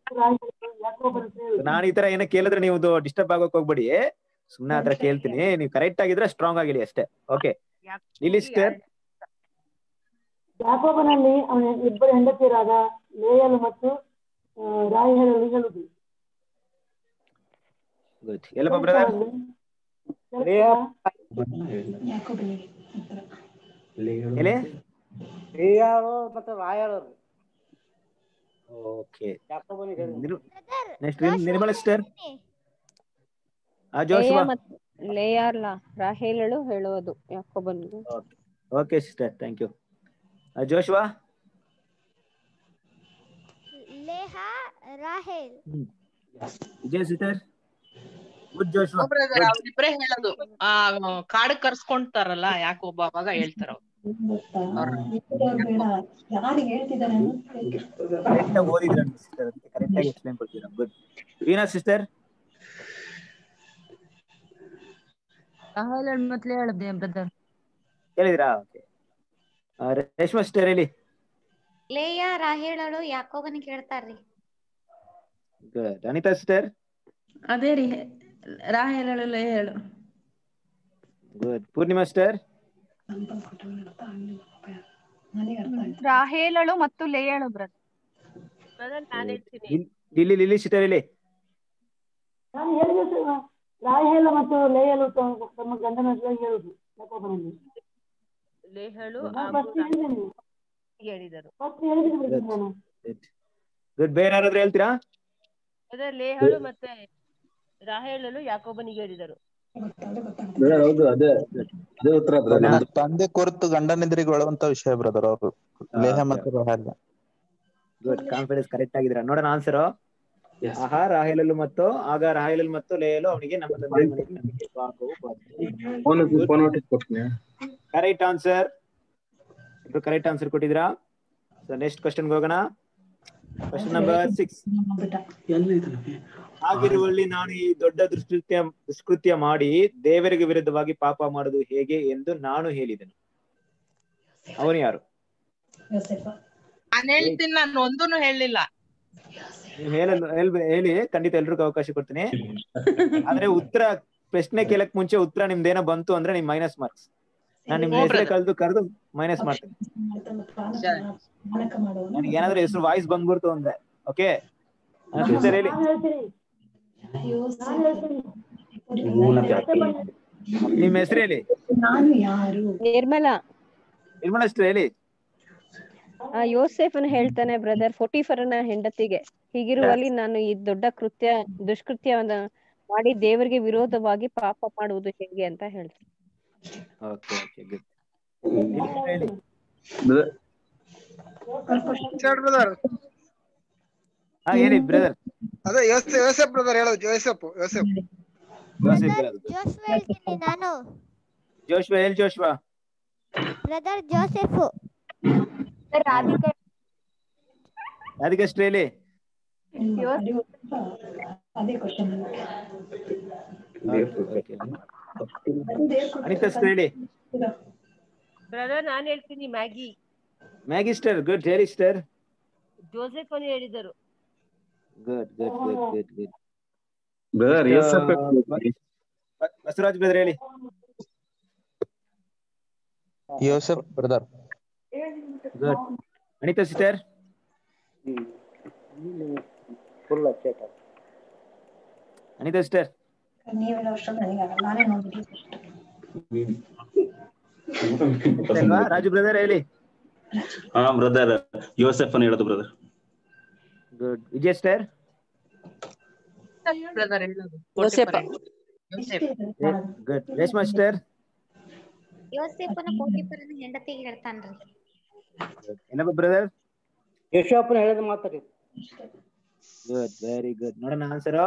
ನಾನು ಈ ತರ ಏನೋ ಕೇಳಿದ್ರೆ ನೀವು ಡಿಸ್ಟರ್ಬ್ ಆಗೋಕ್ ಹೋಗ್ಬೇಡಿ. ಸುಮ್ನೆ ಆತರ ಕೇಳ್ತೀನಿ. ನೀವು ಕರೆಕ್ಟ್ ಆಗಿದ್ರೆ ಸ್ಟ್ರಾಂಗ್ ಆಗಿರಿ ಅಷ್ಟೇ. ಓಕೆ, ಇಲ್ಲಿ ಸಿಸ್ಟರ್. ಯಾಕೋಬನಲ್ಲಿ ಅವನ ಇಬ್ಬರು ಹೆಂಡತಿಯರಾದ ಲೇಯಲು ಮತ್ತು ರಾಹೇಲಳು ಹೇಳುವುದು. ಗುಡ್. ಎಲ್ಲಪ್ಪ ಬ್ರದರ್? ಮತ್ತು ರಾಯಳು. Okay, next Nirmala sister. ಲೇಯಾರ್ಲ ರಾಹೇಲಳು ಹೇಳುವುದು ಯಾಕೋಬನಿಗೆ. Okay sister, thank you. Joshua? ಲೇಹಾ ರಾಹೇಲ್. ವಿಜಯ್ ಸಿಸ್ಟರ್? Good Joshua. ಅವ್ರಿಬ್ರೇ ಹೇಳೋದು. ಕಾಡು ಕರ್ಸ್ಕೊಂತಾರಲ್ಲ ಯಾಕೋಬ, ಅವಾಗ ಹೇಳ್ತಾರ ವೀನಾ ಸಿಸ್ಟರ್? ಹೇಳಿದ್ರಾ? ಓಕೆ, ರೇಷ್ಮಾ ಸಿಸ್ಟರ್ ಹೇಳಿ. ಲೇಯಾ ರಾಹೇಲಳು ಯಾಕೋಬನಿಗೆ ಹೇಳ್ತಾರ್ರಿ. ಗುಡ್. ಅನಿತಾ ಸಿಸ್ಟರ್? ಅದೇ ರೀ, ರಾಹೇಲಳು ಲೇಯಳು. ಗುಡ್. ಪೂರ್ಣಿಮಾ ಸಿಸ್ಟರ್? ರಾಹೇಲಳು ಮತ್ತು ಲೇಯಳು ಬ್ರದರ್. ಲಿಲ್ಲಿ ಸಿಸ್ಟರ್ ಹೇಳಿ. ನಾನು ಹೇಳಿದ ರಾಹೇಲ ಮತ್ತು ಲೇಯಲು ತಮ್ಮ ಗಂಡನ ಹೇಳುದು ಯಾಕೋಬನಲ್ಲಿ. ಗುಡ್. ಬೇರೆ ಯಾರಾದ್ರೂ ಹೇಳ್ತೀರಾ? ಲೇಹಳು ಮತ್ತೆ ರಾಹೇಲಳು ಯಾಕೋಬನಿಗೆ ಹೇಳಿದರು. ಹೌದು, ಅದೇ ಉತ್ತರ. ತಂದೆ ಕುರಿತು ಗಂಡನೆದುರಿಗೆ ಹೇಳುವಂತ ವಿಷಯ ಬ್ರದರ್ ಅವರು, ಲೇಹ ಮತ್ತು ರಾಹೇಲ. ಗುಡ್, ಕಾನ್ಫಿಡೆನ್ಸ್ ಕರೆಕ್ಟ್ ಆಗಿದ್ದೀರಾ. ನೋಡೋಣ ಆನ್ಸರ್. ಆಹಾ ರಾಹೇಲಲು ಮತ್ತು ಆಗ ರಾಹೇಲಲು ಮತ್ತು ಲೇಯಲು ಅವನಿಗೆ ನಮ್ಮ ತಂದೆ ಮನೆಯಲ್ಲಿ ನಮಗೆ ಬಾಗವು ಬಾಧಿತು. Correct answer. ಇಬ್ರು ಕರೆಕ್ಟ್ ಆನ್ಸರ್ ಕೊಟ್ಟಿದ್ದೀರಾ. ಸೊ ನೆಕ್ಸ್ಟ್ ಕ್ವಶನ್ ಹೋಗೋಣ. Question number 6. ಹಾಗಿರುವಲ್ಲಿ ನಾನು ಈ ದೊಡ್ಡ ದುಷ್ಕೃತ್ಯ ಮಾಡಿ ದೇವರಿಗೆ ವಿರುದ್ಧವಾಗಿ ಪಾಪ ಮಾಡುವುದು ಹೇಗೆ ಎಂದು ನಾನು ಹೇಳಿದೆನು, ಅವನು ಯಾರು? ನಾನು ಹೇಳ್ತೀನಿ. ನಾನು ಒಂದೂನು ಹೇಳಿಲ್ಲ. ನೀವು ಹೇಳಿ, ಖಂಡಿತ ಎಲ್ರಿಗೂ ಅವಕಾಶ ಕೊಡ್ತೀನಿ. ಆದ್ರೆ ಉತ್ತರ ಪ್ರಶ್ನೆ ಕೇಳಕ್ ಮುಂಚೆ ಉತ್ತರ ನಿಮ್ದೇನೋ ಬಂತು ಅಂದ್ರೆ ನಿಮ್ ಮೈನಸ್ ಮಾರ್ಕ್ಸ್. ನಾನು ನಿಮ್ ಹೆಸರೇ ಕರೆದು ಮೈನಸ್ ಮಾಡ್ತೀನಿ. ನನಗೆ ಏನಾದ್ರೂ ಹೆಸರು ವಾಯ್ಸ್ ಬಂದ್ಬಿಡ್ತು ಅಂದ್ರೆ. ಓಕೆ, ಹೇಳಿ. ನಿಮ್ ಹೆಸರು ಹೇಳಿ. ನಿರ್ಮಲಾ ಸಿಸ್ಟರ್ ಹೇಳಿ. ಯೋಸೇಫನ್ ಹೇಳ್ತಾನೆ ಬ್ರದರ್, ಪೋಟಿಫರನ ಹೆಂಡತಿಗೆ, ಹೀಗಿರುವಲ್ಲಿ ನಾನು ಈ ದೊಡ್ಡ ದುಷ್ಕೃತ್ಯವನ್ನ ಮಾಡಿ ದೇವರಿಗೆ ವಿರೋಧವಾಗಿ ಪಾಪ ಮಾಡುವುದು ಹೇಗೆ ಅಂತ ಹೇಳ್ತೀನಿ. ಅದೇ ಯೋಸೇಫ್ ಬ್ರದರ್ ಹೇಳೋದು. ಯೋಸೇಫ್ ಯೋಸೇಫ್ ಬ್ರದರ್ ಜೋಶ್ವಾ ಹೇಳ್ತೀನಿ ನಾನು. ಜೋಶ್ವಾ ಎಲ್ ಜೋಶ್ವಾ ಬ್ರದರ್ ಜೋಸೆಫು. ರಾಧಿಕಾ ಅದಕ್ಕೆಷ್ಟು ಹೇಳಿ. ಅದೇ ಕ್ವಶನ್. ಅನಿತಷ್ಟು ಹೇಳಿ. ಬ್ರದರ್ ನಾನ್ ಹೇಳ್ತೀನಿ ಮ್ಯಾಗಿ. Maggie sister good. ಹೇಳಿ ಸ್ಟರ್. ಜೋಸೆಫ್ అని ಹೇಳಿದರು. Good good good good good. Brother ಯೋಸೇಫ್ ಬಸವರಾಜ್ ಬ್ರದರ್ ಹೇಳಿ. ಯೋಸೆಫ್ brother. Good. Anita sister. Anita sister. ನೀವೆಲ್ಲ ಅಷ್ಟೊಂದು ನನಗಾಗಲ್ಲ, ನಾನೇ ನೋಡ್ಬಿಟ್ಟು. ರಾಜು ಬ್ರದರ್ ಹೇಳಿ. ಹಾ ಬ್ರದರ್ ಯೋಸೆಫ್ అని ಹೇಳೋದು brother. Good. Vijay sister. Brother ಹೇಳೋದು ಗುಡ್. ರೇಷ್ಮಾ ಸಿಸ್ಟರ್. ಯೋಸೇಫನ ಪೋಟಿಫರನ ಹೆಂಡತಿಗೆ ಹೇಳ್ತಾನ್ರಿ. ಏನಪ್ಪ ಬ್ರದರ್. ಯಶೋಪನ ಹೇಳಿದ ಮಾತಾಡಿ. Good very good. ನೋಡೋಣ ಆನ್ಸರ್.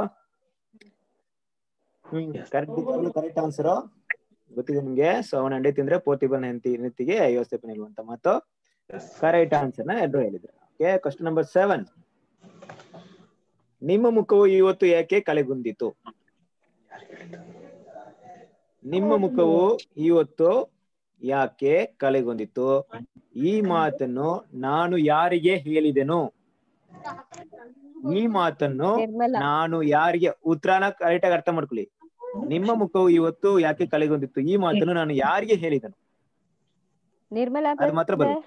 ಕರೆಕ್ಟ್ ಆನ್ಸರ್ ಗೊತ್ತಿದೆ ನಿಮ್ಗೆ. ಸೊ ಅವನ ಹೆಂಡತಿ ತಿಂದ್ರೆ ಪೋತಿಫರನ ಹೆಂಡತಿಗೆ ಯೋಸೇಫನ ಹೇಳುವಂತ ಮಾತು ಕರೆಕ್ಟ್ ಆನ್ಸರ್ ನ ಎಲ್ಲರೂ ಹೇಳಿದ್ರು. Okay, question number 7. ನಿಮ್ಮ ಮುಖವು ಇವತ್ತು ಯಾಕೆ ಕಳೆಗುಂದಿತು? ನಿಮ್ಮ ಮುಖವು ಇವತ್ತು ಯಾಕೆ ಕಳೆಗುಂದಿತು? ಈ ಮಾತನ್ನು ನಾನು ಯಾರಿಗೆ ಹೇಳಿದೆನು? ಈ ಮಾತನ್ನು ನಾನು ಯಾರಿಗೆ, ಉತ್ತರನ ಕರೆಕ್ಟ್ ಆಗಿ ಅರ್ಥ ಮಾಡ್ಕೊಳ್ಳಿ. ನಿಮ್ಮ ಮುಖವು ಇವತ್ತು ಯಾಕೆ ಕಳೆಗುಂದಿತ್ತು? ಈ ಮಾತನ್ನು ನಾನು ಯಾರಿಗೆ ಹೇಳಿದನು? ನಿರ್ಮಲಾ ಅದು ಮಾತ್ರ ಬರುತ್ತೆ.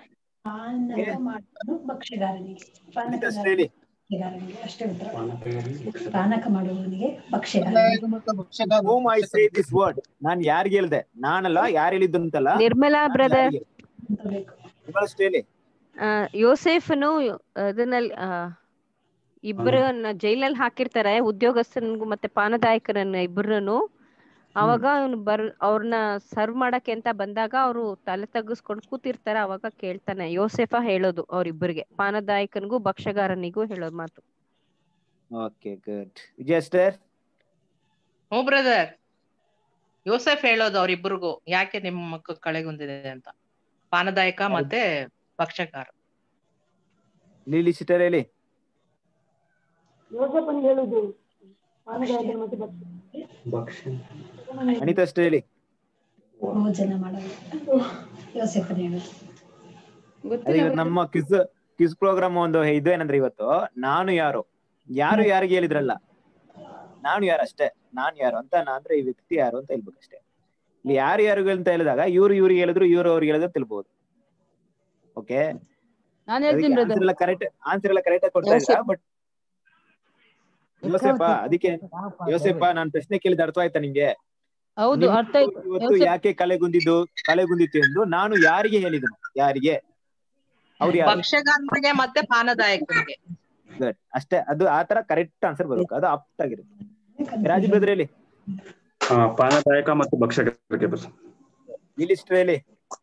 ಭಕ್ಷ್ಯಗಾರನಿಗೆ ಅಷ್ಟೇ ಉತ್ತರ. ಪಾನಕ ಮಾಡುವವನಿಗೆ ಭಕ್ಷ್ಯಗಾರ. Whom I say this word. ನಾನ್ ಯಾರಿಗೆ ಹೇಳ್ದೆ? ನಾನಲ್ಲ, ಯಾರು ಹೇಳಿದ್ದು ಅಂತಲ್ಲ. ನಿರ್ಮಲಾ ಬ್ರದರ್. ಹೇಳಿ. ಯೋಸೇಫನು ಅದನ್ನಲ್ಲಿ ಇಬ್ಬರನ್ನ ಜೈಲಲ್ಲಿ ಹಾಕಿರ್ತಾರೆ, ಉದ್ಯೋಗಸ್ಥನಿಗೂ ಮತ್ತೆ ಪಾನದಾಯಕರನ್ನ ಇಬ್ಬರನ್ನು. ಅವಾಗ ಅವನು ಅವ್ರನ್ನ ಸರ್ವ್ ಮಾಡಕ್ಕೆ ಅಂತ ಬಂದಾಗ ಅವರು ತಲೆ ತಗ್ಗಿಸ್ಕೊಂಡು ಕೂತಿರ್ತಾರೆ. ಅವಾಗ ಕೇಳ್ತಾನೆ, ಯೋಸೇಫ ಹೇಳೋದು ಅವ್ರಿಬ್ಬರಿಗೆ, ಪಾನದಾಯಕನಿಗೂ ಭಕ್ಷ್ಯಗಾರನಿಗೂ ಹೇಳೋದು ಮಾತು. Okay good. ವಿಜಯ್ ಸ್ಟರ್. ಹ್ಞೂ ಬ್ರದರ್, ಯೋಸೆಫ್ ಹೇಳೋದು ಅವ್ರಿಬ್ರಿಗೂ ಯಾಕೆ ನಿಮ್ಮ ಮಕ್ಕ ಕಳೆಗುಂದಿದೆ ಅಂತ, ಪಾನದಾಯಕ ಮತ್ತೆ ಭಕ್ಷ್ಯಗಾರ. ಲೀಲಿ ಸಿಸ್ಟರ್ ಹೇಳಿ. ಯೋಸೇಫನಿಗೆ ಹೇಳುದು ಪಾನದಾಯಕ ಮತ್ತೆ ಭಕ್ಷ್ಯ. ಅನಿತಾ ಅಷ್ಟೇ ಹೇಳಿ. ಭೋಜನ ಮಾಡಲು ಯೋಸೇಫನ ಹೇಳುದು. ಇವತ್ತು ನಮ್ಮ ಕ್ವಿಜ್ ಪ್ರೋಗ್ರಾಮ್ ಒಂದು ಇದು ಏನಂದ್ರೆ, ಇವತ್ತು ನಾನು ಯಾರು ಯಾರಿಗೆ ಹೇಳಿದ್ರಲ್ಲ, ನಾನು ಯಾರು ಅಷ್ಟೇ. ನಾನ್ ಯಾರು ಅಂತ ಅಂದ್ರೆ ಈ ವ್ಯಕ್ತಿ ಯಾರು ಅಂತ ಹೇಳ್ಬೇಕಷ್ಟೇ. ಇಲ್ಲಿ ಯಾರು ಅಂತ ಹೇಳಿದಾಗ ಇವ್ರಿಗೆ ಹೇಳಿದ್ರು, ಇವ್ರು ಅವ್ರಿಗೆ ಹೇಳಿದ್ರು ತಿಳ್ಬಹುದು. ಓಕೆ, ಆನ್ಸರ್ ಎಲ್ಲ ಕರೆಕ್ಟ್ ಆಗಿ ಕೊಡ್ತಾ ಇದ್ರ. ಬಟ್ ಯೋಸೇಫ, ಅದಕ್ಕೆ ಯೋಸೇಫ ನಾನ್ ಪ್ರಶ್ನೆ ಕೇಳಿದ ಅರ್ಥ ಆಯ್ತಾ ನಿಮ್ಗೆ? ಹೌದು, ಅರ್ಥ ಆಯ್ತು. ಇವತ್ತು ಯಾಕೆ ಕಳೆಗುಂದಿತ್ತು ಎಂದು ನಾನು ಯಾರಿಗೆ ಹೇಳಿದನು? ಯಾರಿಗೆ? ಅವ್ರು ಯಾರು? ಭಕ್ಷ್ಯಗಾರನಿಗೆ ಮತ್ತೆ ಪಾನದಾಯಕನಿಗೆ. ಗುಡ್. ಅಷ್ಟೇ, ಅದು ಆತರ ಕರೆಕ್ಟ್ ಆನ್ಸರ್ ಬರ್ಬೇಕು, ಅದು ಆಪ್ಟ್ ಆಗಿರುತ್ತೆ. ರಾಜು ಬ್ರದರ್ ಹೇಳಿ. ಪಾನದಾಯಕ ಮತ್ತು ಭಕ್ಷ್ಯಗಾರರಿಗೆ. ಇಲ್ಲಿ ಸಿಸ್ಟರ್ ಹೇಳಿ.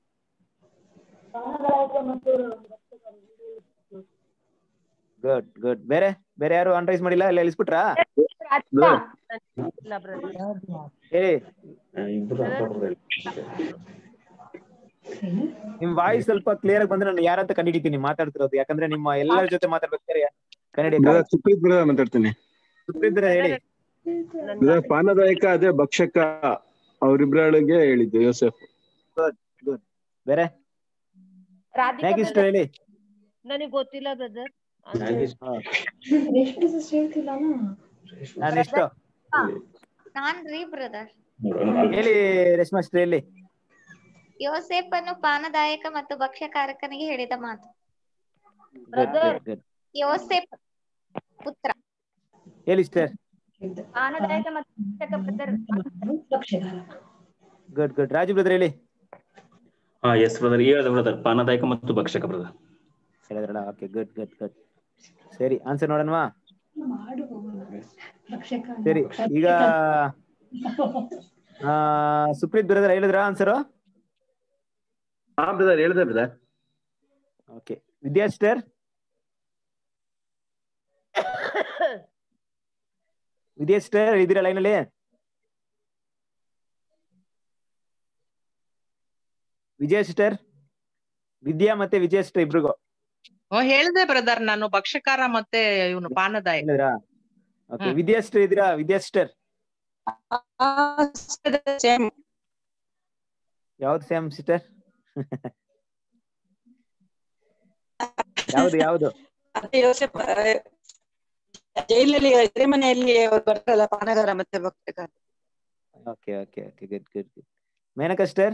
Good good. ಬೇರೆ ಯಾರು ಅನ್ರೈಸ್ ಮಾಡಿಲ್ಲ? ಎಲ್ಲ ಇಳಿಸ್ಬಿಟ್ರಾ? ಹೇಳಿ. ನಿಮ್ ವಾಯ್ಸ್ ಸ್ವಲ್ಪ ಕ್ಲಿಯರ್ ಆಗಿ ಬಂದ್ರೆ ನಾನು ಯಾರಂತ ಕಂಡಿಡಿತೀನಿ ಮಾತಾಡ್ತಿರೋದು. ಯಾಕಂದ್ರೆ ನಿಮ್ಮ ಎಲ್ಲರ ಜೊತೆ ಮಾತಾಡ್ಬೇಕಾದ್ರೆ ಕನ್ನಡ. ಸುಪ್ರೀತ್ ಬ್ರದರ್ ಮಾತಾಡ್ತೀನಿ. ಸುಪ್ರೀತ್ ಬ್ರದರ್ ಹೇಳಿ. ಪಾನದಾಯಕ ಅದೇ ಭಕ್ಷಕ ಅವರಿಬ್ಬರಿಗೆ ಹೇಳಿದ್ದು ಯೋಸೆಫ್. Good good. ಬೇರೆ ಹೇಳಿ. ನನಗೆ ಗೊತ್ತಿಲ್ಲ ಬ್ರದರ್. ನಾನೆಷ್ಟು ನಾನ್ರಿ ಬ್ರದರ್. ಹೇಳಿ ರೇಷ್ಮಾ ಸಿಸ್ಟರ್ ಹೇಳಿ. ಯೋಸೇಫನು ಪಾನದಾಯಕ ಮತ್ತು ಭಕ್ಷ್ಯಕಾರಕನಿಗೆ ಹೇಳಿದ ಮಾತು. ಯೋಸೇಫ್ ಪುತ್ರ. ಹೇಳಿ ಸಿಸ್ಟರ್. ಪಾನದಾಯಕ ಮತ್ತು ಭಕ್ಷ್ಯಗಾರ. Good good. ರಾಜು ಬ್ರದರ್ ಹೇಳಿ. ಎಸ್ ಬ್ರದರ್, ಹೇಳಿದ ಬ್ರದರ್, ಪಾನದಾಯಕ ಮತ್ತು ಭಕ್ಷಕ ಬ್ರದರ್ ಹೇಳಿದ್ರಲ್ಲ. Okay good good good. ಸರಿ, ಆನ್ಸರ್ ನೋಡೋಣವಾ? ಸರಿ, ಈಗ ಸುಪ್ರೀತ್ ಬ್ರದರ್ ಹೇಳಿದ್ರ ಆನ್ಸರ್? ಹಾ ಬ್ರದರ್, ಹೇಳಿದೆ brother. Okay, Vidya sister. Vidya sister ಇದ್ದೀರಾ ಲೈನ್ ಅಲ್ಲಿ? ವಿಜಯ ಸಿಸ್ಟರ್, ವಿದ್ಯಾ ಮತ್ತೆ ವಿಜಯ ಸಿಸ್ಟರ್ ಇಬ್ರಿಗೂ ಹೇಳಿದೆ ಬ್ರದರ್ ನಾನು ಭಕ್ಷ್ಯಕಾರ ಮತ್ತೆ ಇವನು ಪಾನದಾಯ. ಓಕೆ, ವಿದ್ಯಾ ಸಿಸ್ಟರ್ ಇದ್ದೀರಾ? ವಿದ್ಯಾ ಸಿಸ್ಟರ್ ಯಾವ್ದು ಸೇಮ್ ಸಿಸ್ಟರ್? ಯಾವ್ದು ಜೈಲಲ್ಲಿ ಮನೆಯಲ್ಲಿ ಬರ್ತಾರಲ್ಲ ಪಾನಗಾರ ಮತ್ತೆ ಭಕ್ತಗಾರ. Okay okay okay, good good good. Menaka sister?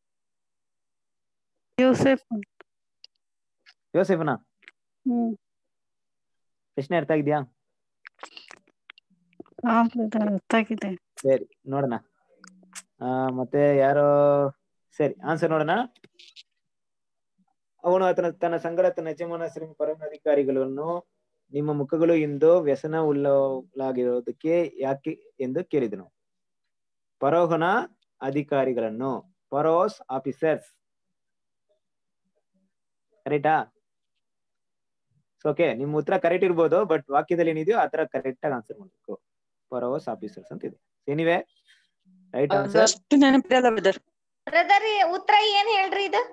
ಯೋಸೆಫ್ನಾ? ಪ್ರಶ್ನೆ ಅರ್ಥ ಆಗಿದ್ಯಾ? ಸರಿ, ನೋಡೋಣ. ಮತ್ತೆ ಯಾರೋ ಸರಿ ಆನ್ಸರ್ ನೋಡೋಣ. ಅವನು ತನ್ನ ಸಂಗಡ ತನ್ನ ಯಜಮಾನ ಪರಮಾಧಿಕಾರಿಗಳನ್ನು ನಿಮ್ಮ ಮುಖಗಳು ಇಂದು ವ್ಯಸನ ಉಳ್ಳಲಾಗಿರೋದಕ್ಕೆ ಯಾಕೆ ಎಂದು ಕೇಳಿದನು. ಫರೋಹನ ಅಧಿಕಾರಿಗಳನ್ನು, ಫರೋಸ್ ಆಫೀಸರ್ಸ್, ಕರೆಕ್ಟಾ? ಓಕೆ, ನಿಮ್ ಉತ್ತರ ಕರೆಕ್ಟ್ ಇರ್ಬೋದು, ಬಟ್ ವಾಕ್ಯದಲ್ಲಿ ಏನಿದೆಯೋ ಆತರ ಕರೆಕ್ಟ್ ಆಗಿ ಆನ್ಸರ್ ಮಾಡ್ಬೇಕು. ಫರೋಸ್ ಆಫೀಸರ್ಸ್ ಅಂತ ಇದೆ. Anyway right answer. ಬ್ರದರ್ ಉತ್ತರ ಏನ್ ಹೇಳ್ರಿ ಇದು?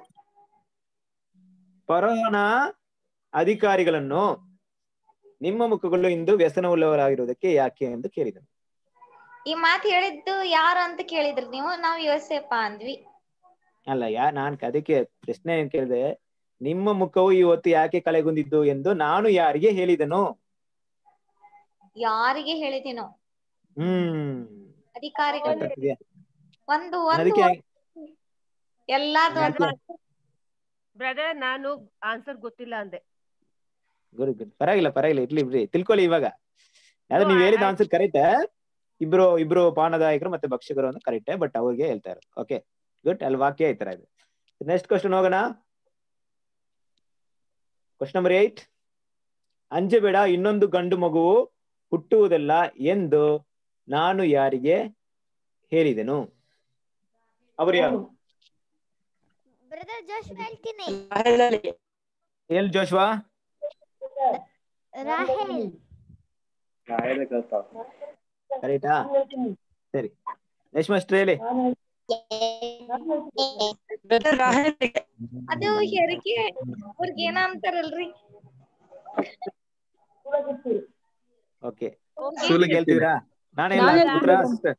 ಫರೋಹನ ಅಧಿಕಾರಿಗಳನ್ನು ನಿಮ್ಮ ಮುಖಗಳು ಇಂದು ವ್ಯಸನ ಉಳ್ಳವರಾಗಿರುವುದಕ್ಕೆ ಯಾಕೆ ಎಂದು ಕೇಳಿದನು. ಈ ಮಾತು ಹೇಳಿದ್ದು ಯಾರು ಅಂತ ಕೇಳಿದ್ರಿ ನೀವು? ನಾವ್ ಯೋಸೇಪ ಅಂದ್ವಿ. ಅಲ್ಲ, ನಾನ್ ಅದಕ್ಕೆ ಪ್ರಶ್ನೆ ಏನ್ ಕೇಳಿದೆ, ನಿಮ್ಮ ಮುಖವು ಇವತ್ತು ಯಾಕೆ ಕಳೆಗುಂದಿದ್ದು ಎಂದು ನಾನು ಯಾರಿಗೆ ಹೇಳಿದನು? ಯಾರಿಗೆ ಹೇಳಿದಿನೋ? ಅಧಿಕಾರಿಗಳು. ಒಂದು ಎಲ್ಲಾದ್ರು ಬ್ರದರ್ ನಾನು ಆನ್ಸರ್ ಗೊತ್ತಿಲ್ಲ ಅಂದೆ. ಗುಡ್ ಗುಡ್, ಪರವಾಗಿಲ್ಲ ಇರ್ಲಿ ತಿಳ್ಕೊಳ್ಳಿ. ಇವಾಗ ಯಾವ್ದು ನೀವ್ ಹೇಳಿದ ಆನ್ಸರ್ ಕರೆಕ್ಟ್. ಇಬ್ರು ಪಾನದಾಯಕರು ಮತ್ತೆ ಭಕ್ಷ್ಯಕರು ಅಂತ ಕರೆಕ್ಟ್, ಬಟ್ ಅವ್ರಿಗೆ ಹೇಳ್ತಾ ಇರೋದು. ಓಕೆ ಗುಡ್, ಅಲ್ಲಿ ವಾಕ್ಯ ಈ ತರ ಇದೆ. ನೆಕ್ಸ್ಟ್ ಕ್ವಶನ್ ಹೋಗೋಣ. Question number 8. ಅಂಜಬೇಡ, ಇನ್ನೊಂದು ಗಂಡು ಮಗುವು ಹುಟ್ಟುವುದಲ್ಲ ಎಂದು ನಾನು ಯಾರಿಗೆ ಹೇಳಿದೆನು? ಅವರು ಯಾರು? ಎಲ್ ಜೋಶ್ವಾ? ಕರೆಕ್ಟಾ? ಸರಿ, ರೇಷ್ಮಾ ಸಿಸ್ಟರ್ ಹೇಳಿ. ಅದು ಹೆರಿಗೆ ಅವ್ರಿಗೆ ಏನ ಅಂತಾರಲ್ರಿ? ಓಕೆ, ಹೇಳ್ತೀರಾ? ನಾನೇ ಸಿಸ್ಟರ್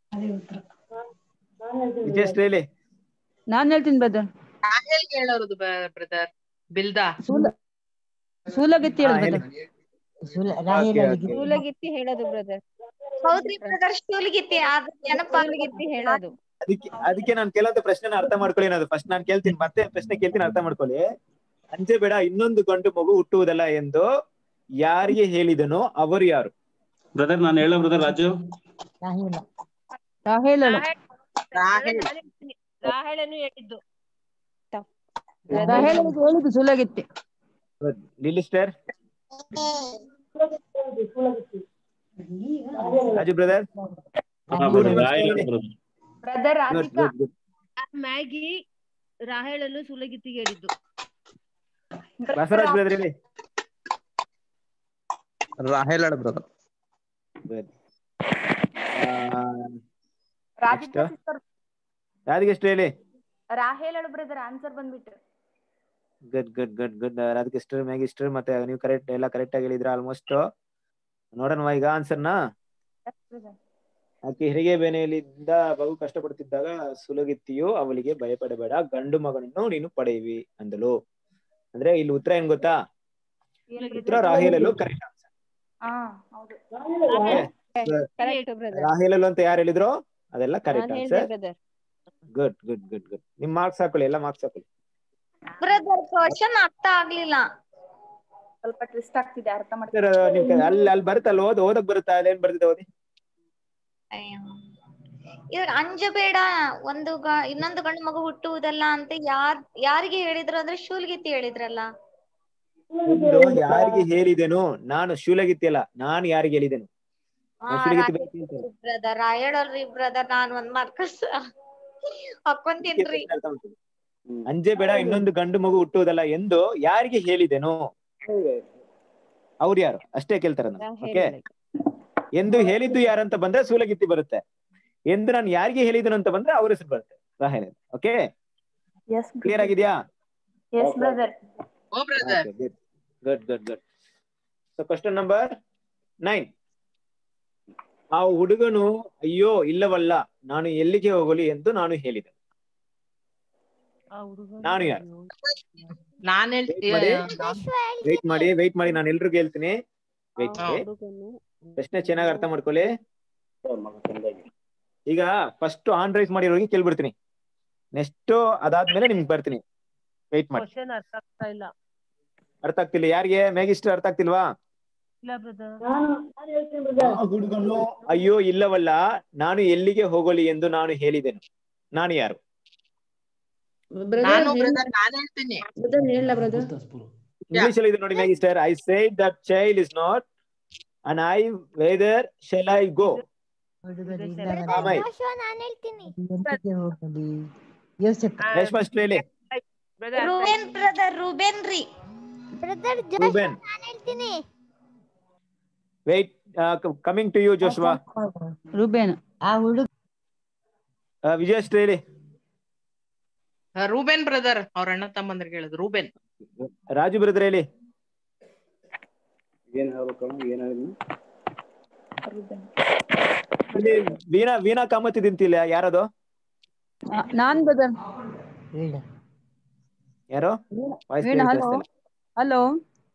ವಿಜಯ ಸಿಸ್ಟರ್ ಹೇಳಿ. ನಾನ್ ಹೇಳ್ತೀನಿ ಬ್ರದರ್. ಹೇಳೋದು ಬ್ರದರ್ ಬಿಲ್ದಾ ಸೂಲಗಿತ್ತಿ ಹೇಳೋದು. ಸೂಲಗಿತ್ತಿ ಹೇಳೋದು ಬ್ರದರ್. ಹೌದ್ರಿ ಬ್ರದರ್, ಸೂಲಗಿತ್ತಿ ಹೇಳೋದು. ಅದಕ್ಕೆ ನಾನು ಕೆಲವೊಂದು ಪ್ರಶ್ನೆ ಅರ್ಥ ಮಾಡ್ಕೊಳ್ಳಿ. ಅದು ಫಸ್ಟ್ ನಾನು ಕೇಳ್ತೀನಿ, ಮತ್ತೆ ಪ್ರಶ್ನೆ ಕೇಳ್ತೀನಿ, ಅರ್ಥ ಮಾಡ್ಕೊಳ್ಳಿ. ಅಂಜಬೇಡ, ಇನ್ನೊಂದು ಗಂಡು ಮಗು ಹುಟ್ಟುವುದಲ್ಲ ಎಂದು ಯಾರಿಗೆ ಹೇಳಿದನೋ ಅವರು ಯಾರು? ಬ್ರದರ್ ನಾನು ಹೇಳೋ ಬ್ರದರ್ ರಾಜು. ರಾಹೇಳನು ಹೇಳಿದ್ದು. ಹೇಳಿದ್ದು ಸೂಲಗಿತ್ತಿ. Lily sister? Raju brother? Brother Radhika. Maggie ರಾಹೇಳನ್ನು ಸೂಲಗಿತ್ತಿಗೆ ಹೇಳಿದ್ದು. ಬಸವರಾಜ್ ಬ್ರದರ್ ಹೇಳಿ. ರಾಹೇಲ್ ಬ್ರದರ್. ರಾಧಿಕಾ ಸಿಸ್ಟರ್ ಹೇಳಿ. ರಾಹೇಲ್ ಬ್ರದರ್ ಆನ್ಸರ್ ಬಂದ್ಬಿಟ್ಟು. Good good good good. Radhika sister, Maggie sister ಮತ್ತೆ ನೀವು ಕರೆಕ್ಟ್ ಎಲ್ಲ ಕರೆಕ್ಟ್ ಆಗಿ ಹೇಳಿದ್ರ ಆಲ್ಮೋಸ್ಟ್. ನೋಡೋಣ ಈಗ ಆನ್ಸರ್ನ. ಆಕೆ ಹೆರಿಗೆ ಬೇನೆಯಲ್ಲಿದ್ದ ಬಹು ಕಷ್ಟಪಡುತ್ತಿದ್ದಾಗ ಸುಲಗಿತ್ತಿಯು ಅವಳಿಗೆ ಭಯಪಡಬೇಡ, ಗಂಡು ಮಗನನ್ನು ನೀನು ಪಡೆಯುವಿ ಅಂದಳು. ಅಂದ್ರೆ ಇಲ್ಲಿ ಉತ್ತರ ಏನ್ ಗೊತ್ತಾ? ಉತ್ತರ ರಾಹೇಲಲು ಕರೆಕ್ಟ್ ಆನ್ಸರ್. ರಾಹೇಲಲು ಅಂತ ಯಾರು ಹೇಳಿದ್ರು ಅದೆಲ್ಲ correct answer. Good good good good. ನಿಮ್ ಮಾರ್ಕ್ಸ್ ಹಾಕೊಳ್ಳಿ, ಎಲ್ಲ ಮಾರ್ಕ್ಸ್ ಹಾಕೊಳ್ಳಿ. ಬ್ರದರ್ ಕ್ವಶನ್ ಅರ್ಥ ಆಗ್ಲಿಲ್ಲ, ಸ್ವಲ್ಪ ಟ್ವಿಸ್ಟ್ ಆಗ್ತಿದೆ, ಅರ್ಥ ಮಾಡ್ತೀರಾ? ಅಲ್ಲಿ ಬರುತ್ತಲ್ಲ, ಓದಕ್ ಬರುತ್ತಾ? ಅಲ್ಲೇನ್ ಬರ್ತಿದೆ ಓದಿ. ಇವ್ರ ಅಂಜಬೇಡ, ಇನ್ನೊಂದು ಗಂಡು ಮಗು ಹುಟ್ಟುವುದಲ್ಲ ಅಂತ ಯಾರಿಗೆ ಹೇಳಿದ್ರು ಅಂದ್ರೆ ಶೂಲಗಿತ್ತಿ ಹೇಳಿದ್ರಲ್ಲ. ಯಾರಿಗೆ ಹೇಳಿದೆನು? ನಾನು ಶೂಲಗಿತ್ತಿ ಅಲ್ಲ, ನಾನು ಯಾರಿಗೆ ಹೇಳಿದೆನು? ಬ್ರದರ್ ಹೇಳಲ್ರಿ ಬ್ರದರ್, ನಾನ್ ಒಂದ್ ಮಾರ್ಕಸ್ ಹಾಕೊಂತೀನ್ರಿ. ಅಂಜಬೇಡ, ಇನ್ನೊಂದು ಗಂಡು ಮಗು ಹುಟ್ಟುವುದಲ್ಲ ಎಂದು ಯಾರಿಗೆ ಹೇಳಿದೆನು? ಅವ್ರು ಯಾರು ಅಷ್ಟೇ ಕೇಳ್ತಾರ. ಓಕೆ, ಎಂದು ಹೇಳಿದ್ದು ಯಾರಂತ ಬಂದ್ರೆ ಸೂಲಗಿತ್ತಿ ಬರುತ್ತೆ. ಎಂದು ನಾನು ಯಾರಿಗೆ ಹೇಳಿದನು ಅಂತ ಬಂದ್ರೆ ಅವ್ರ ಹೆಸರು ಬರುತ್ತೆ, ರಾಹೇಲ್. Okay, Yes. ಕ್ಲಿಯರ್ ಆಗಿದ್ಯಾ? Yes, brother. Oh brother. Good. So question number 9. ಆ ಹುಡುಗನು ಅಯ್ಯೋ ಇಲ್ಲವಲ್ಲ, ನಾನು ಎಲ್ಲಿಗೆ ಹೋಗಲಿ ಎಂದು ನಾನು ಹೇಳಿದೆ. ನಾನು ಯಾರು? ನಾನ್ ವೇಟ್ ಮಾಡಿ ನಾನು ಎಲ್ರಿಗೂ ಹೇಳ್ತೀನಿ. ಪ್ರಶ್ನೆ ಚೆನ್ನಾಗಿ ಅರ್ಥ ಮಾಡ್ಕೊಳ್ಳಿ. ಈಗ ಫಸ್ಟ್ ಆನ್ ರೈಸ್ ಮಾಡಿರೋರಿಗೆ ಕೇಳ್ಬಿಡ್ತೀನಿ, ನೆಕ್ಸ್ಟ್ ಅದಾದ್ಮೇಲೆ ನಿಮ್ಗೆ ಬರ್ತೀನಿ. ವೇಟ್ ಮಾಡಿ. ಅರ್ಥ ಆಗ್ತಿಲ್ಲ ಯಾರಿಗೆ? ಮೇಗಿಸ್ಟರ್ ಅರ್ಥ ಆಗ್ತಿಲ್ವಾ? ಹುಡುಗನು ಅಯ್ಯೋ ಇಲ್ಲವಲ್ಲ, ನಾನು ಎಲ್ಲಿಗೆ ಹೋಗಲಿ ಎಂದು ನಾನು ಹೇಳಿದೆನು. ನಾನು ಯಾರು? ಇಂಗ್ಲಿಷ್ ಅಲ್ಲಿ ಇದೆ ನೋಡಿ Maggie sister. I said that child is not and I whether shall I go? Wait, coming to you, Joshua. Ruben. Vijay Australia. Ruben brother ಅವ್ರ ಅಣ್ಣ ತಮ್ಮಂದ್ರಿಗೆ ಹೇಳುದು ರೂಬೆನ್. ರಾಜು ಬ್ರದರ್ ಹೇಳಿ. ವೀಣಾ ಕಾಮತ್ ಇದಿಂತಿಲ್ಲ ಯಾರದು? ನಾನ್ ಬ್ರದರ್. ಯಾರು? ಹಲೋ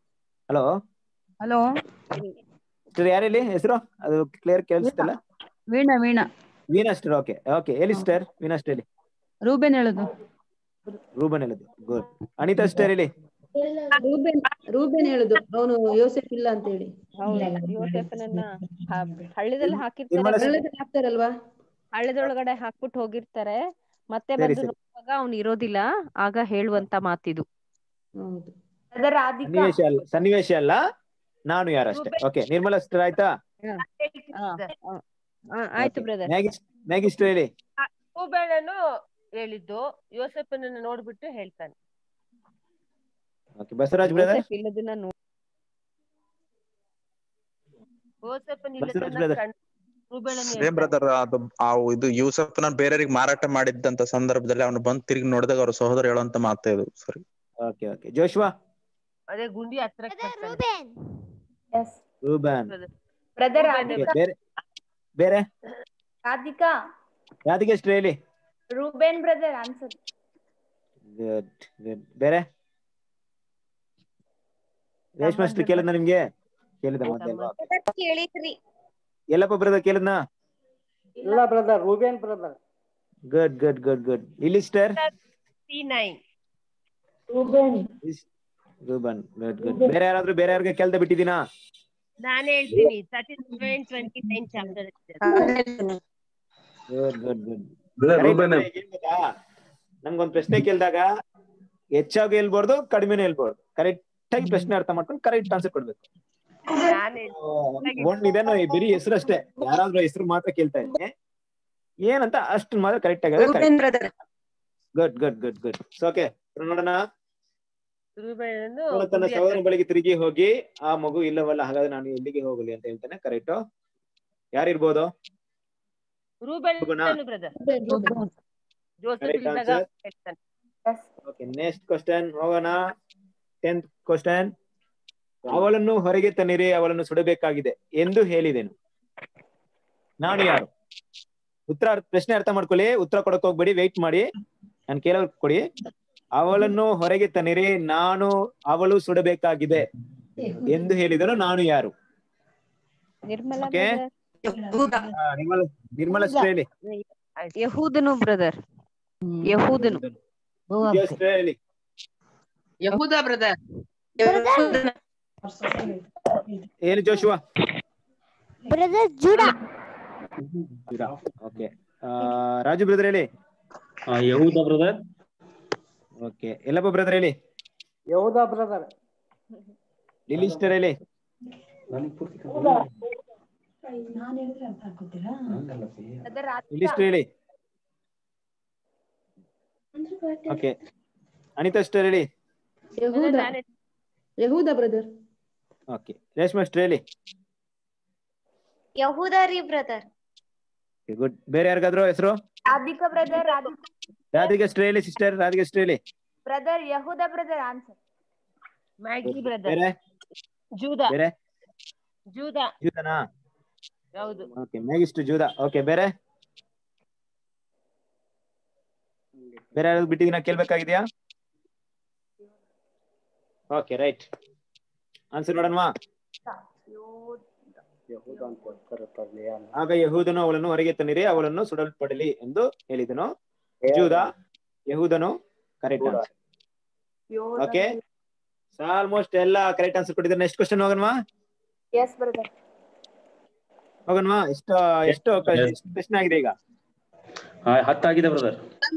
ಯಾರು ಹೇಳಿ ಹೆಸರು? ಅದು ಕ್ಲಿಯರ್ ಕೇಳಿಸ್ತಿಲ್ಲ. ವೀಣಾ ಅಷ್ಟರ್. ಓಕೆ ಹೇಳಿ ಸಿಸ್ಟರ್. ವೀಣಾ ಅಷ್ಟರ್ ಹೇಳಿ. ರೂಬೆನ್ ಹೇಳುದು. ಗುಡ್. ಅನಿತಾ ಅಷ್ಟರ್ ಹೇಳಿ. ರೂಬೆನ್ ಹೇಳುದು. ಅವನು ಯೋಸೆಫ್ ಇಲ್ಲ ಅಂತ ಹೇಳಿ. ಯೋಸೆಫನನ್ನ ಹಳ್ಳದಲ್ಲಿ ಹಾಕ್ತಾರಲ್ವಾ, ಹಳ್ಳದೊಳಗಡೆ ಹಾಕ್ಬಿಟ್ಟು ಹೋಗಿರ್ತಾರೆ. ಮತ್ತೆ ಬಂದು ನೋಡುವಾಗ ಅವ್ನು ಇರೋದಿಲ್ಲ, ಆಗ ಹೇಳುವಂತ ಮಾತಿದು. ಸನ್ನಿವೇಶ ಅಲ್ಲ, ನಾನು ಯಾರಷ್ಟೇ. ಓಕೆ ನಿರ್ಮಲಾ ಸಿಸ್ಟರ್ ಆಯ್ತಾ? ಆಯ್ತು ಬ್ರದರ್. ಮ್ಯಾಗಿಸ್ಟರ್ ಹೇಳಿ. ರೂಬೇಣನು ಹೇಳಿದ್ದು ಯೋಸೆಫನನ್ನು ನೋಡ್ಬಿಟ್ಟು ಹೇಳ್ತಾನೆ. Okay Basavaraj brother. Same brother. ಅದು ಇದು ಯೂಸಫ್ನ ಬೇರೆಯವ್ರಿಗೆ ಮಾರಾಟ ಮಾಡಿದ್ದಂತ ಸಂದರ್ಭದಲ್ಲಿ ಅವನು ಬಂದು ತಿರುಗಿ ನೋಡಿದಾಗ ಅವ್ರ ಸಹೋದರ ಹೇಳುವಂತ ಮಾತು ಇದು. ಸರಿ. Okay Joshua. ಅದೇ ಗುಂಡಿ ಹತ್ರ ರೂಬೆನ್. ಬ್ರದರ್ ಬೇರೆ ರಾಧಿಕಾ ಎಷ್ಟು ಹೇಳಿ. Ruben brother answer. ಗುಡ್. ಬೇರೆ ರೇಷ್ಮೆ ಅಷ್ಟು ಕೇಳಿದ್ನ ನಿಮ್ಗೆ? ಕೇಳಿದ ಮೊದಲು ಕೇಳಿದ್ರಿ. ಎಲ್ಲಪ್ಪ ಬ್ರದರ್ ಕೇಳಿದ್ನಾ? ಇಲ್ಲ ಬ್ರದರ್, ರೂಬೆನ್ ಬ್ರದರ್. ಗುಡ್. ಇಲ್ಲಿ ಸಿಸ್ಟರ್ ರೂಬೆನ್. ಗುಡ್. ಬೇರೆ ಯಾರಾದ್ರೂ ಬೇರೆ ಯಾರಿಗೆ ಕೇಳ್ದ ಬಿಟ್ಟಿದ್ದೀನಾ? ನಾನು ಹೇಳ್ತೀನಿ. 37:29 ಚಾಪ್ಟರ್. ಗುಡ್. ನಮ್ಗೊಂದು ಪ್ರಶ್ನೆ ಕೇಳಿದಾಗ ಹೆಚ್ಚಾಗಿ ಹೇಳ್ಬಾರ್ದು, ಕಡಿಮೆನೂ ಹೇಳ್ಬಾರ್ದು. ಕರೆಕ್ಟ್ ಆಗಿ ಪ್ರಶ್ನೆ ಅರ್ಥ ಮಾಡ್ಕೊಂಡು ಕರೆಕ್ಟ್ ಆನ್ಸರ್ ಕೊಡ್ಬೇಕು. ಇದೇನೋ ಬರೀ ಹೆಸರು ಅಷ್ಟೇ, ಯಾರಾದ್ರೂ ಹೆಸರು ಮಾತ್ರ ಕೇಳ್ತಾ ಇದ್ದೀನಿ ಏನಂತ ಅಷ್ಟು ಮಾತ್ರ ಕರೆಕ್ಟ್ ಆಗಿ. ಗುಡ್. ಓಕೆ ನೋಡೋಣ. ತನ್ನ ಸಹೋದರನ ಬಳಿಗೆ ತಿರುಗಿ ಹೋಗಿ ಆ ಮಗು ಇಲ್ಲವಲ್ಲ, ಹಾಗಾದ್ರೆ ನಾನು ಎಲ್ಲಿಗೆ ಹೋಗಲಿ ಅಂತ ಹೇಳ್ತಾನೆ. ಕರೆಕ್ಟ್. ಯಾರಿರ್ಬೋದು? ನೆಕ್ಸ್ಟ್ ಕ್ವಶನ್ ಹೋಗೋಣ. 10th question. ಅವಳನ್ನು ಹೊರಗೆ ತನ್ನಿರಿ, ಅವಳನ್ನು ಸುಡಬೇಕಾಗಿದೆ ಎಂದು ಹೇಳಿದೆನು. ನಾನು ಯಾರು? ಪ್ರಶ್ನೆ ಅರ್ಥ ಮಾಡ್ಕೊಳ್ಳಿ, ಉತ್ತರ ಕೊಡಕ್ ಹೋಗ್ಬೇಡಿ, ವೆಯ್ಟ್ ಮಾಡಿ, ನಾನು ಕೇಳೋರ್ ಕೊಡಿ. ಅವಳನ್ನು ಹೊರಗೆ ತನ್ನಿರಿ, ಅವಳು ಸುಡಬೇಕಾಗಿದೆ ಎಂದು ಹೇಳಿದನು. ನಾನು ಯಾರು? ನಿರ್ಮಲ ಹೇಳಿ. ಯಹೂದನು ಬ್ರದರ್. ಯಹೂದನು ಹೇಳಿ. ಯಹೂದ ಬ್ರದರ್. ಹೇಳಿ ಜೋಶುವಾ. ಓಕೆ ರಾಜು ಬ್ರದರ್ ಹೇಳಿ. ಯಹೂದ ಬ್ರದರ್. ಓಕೆ ಎಲ್ಲಪ್ಪ ಬ್ರದರ್ ಹೇಳಿ. ಯಹೂದ ಬ್ರದರ್. ಲಿಲಿ ಸಿಸ್ಟರ್ ಹೇಳಿ. ಲಿಲಿ ಸಿಸ್ಟರ್ ಹೇಳಿ. ಓಕೆ ಅನಿತಾ ಸಿಸ್ಟರ್ ಹೇಳಿ. ಯಹೂದ ಬ್ರದರ್. ಓಕೆ ರೇಷ್ಮಾ ಸಿಸ್ಟರ್ ಹೇಳಿ. ಯಹೂದ ರೀ ಬ್ರದರ್. ಗುಡ್. ಬೇರೆ ಯಾರಿಗಾದ್ರು ಹೆಸರು? ರಾಧಿಕಾ ಬ್ರದರ್. ರಾಧಿಕಾ ಎಷ್ಟು ಹೇಳಿ ಸಿಸ್ಟರ್? ರಾಧಿಕಾ ಎಷ್ಟು ಹೇಳಿ? ಬ್ರದರ್ ಯಹೂದ ಬ್ರದರ್ ಆನ್ಸರ್. Maggie brother. ಬೇರೆ? ಜೂದಾ. ಬೇರೆ? ಜೂದಾ. ಜೂದನಾ? ಹೌದು. ಓಕೆ, ಮ್ಯಾಗಿಸ್ಟ್ ಜೂದಾ. ಓಕೆ, ಬೇರೆ ಬೇರೆ ಯಾರಾದ್ರು ಬಿಟ್ಟಿದ್ದೀನ ಕೇಳ್ಬೇಕಾಗಿದ್ಯಾ? Okay, right. ಆನ್ಸರ್ ನೋಡೋಣವಾ? ಆಗ ಯಹೂದನು ಅವಳನ್ನು ಹೊರಗೆ ತನ್ನಿರಿ, ಅವಳನ್ನು ಸುಡಲ್ಪಡಲಿ ಎಂದು ಹೇಳಿದನು. ಜೂದಾ, ಯಹೂದನು ಕರೆಕ್ಟ್ ಆನ್ಸರ್. ಓಕೆ, ಆಲ್ಮೋಸ್ಟ್ ಎಲ್ಲ ಕರೆಕ್ಟ್ ಆನ್ಸರ್ ಕೊಟ್ಟಿದ್ದಾರೆ. ನೆಕ್ಸ್ಟ್ ಕ್ವಶನ್ ಹೋಗೋಣವಾ? Yes brother. ಹೋಗೋಣವಾ? ಎಷ್ಟು ಪ್ರಶ್ನೆ ಆಗಿದೆ ಈಗ? 10 ಆಗಿದೆ ಬ್ರದರ್.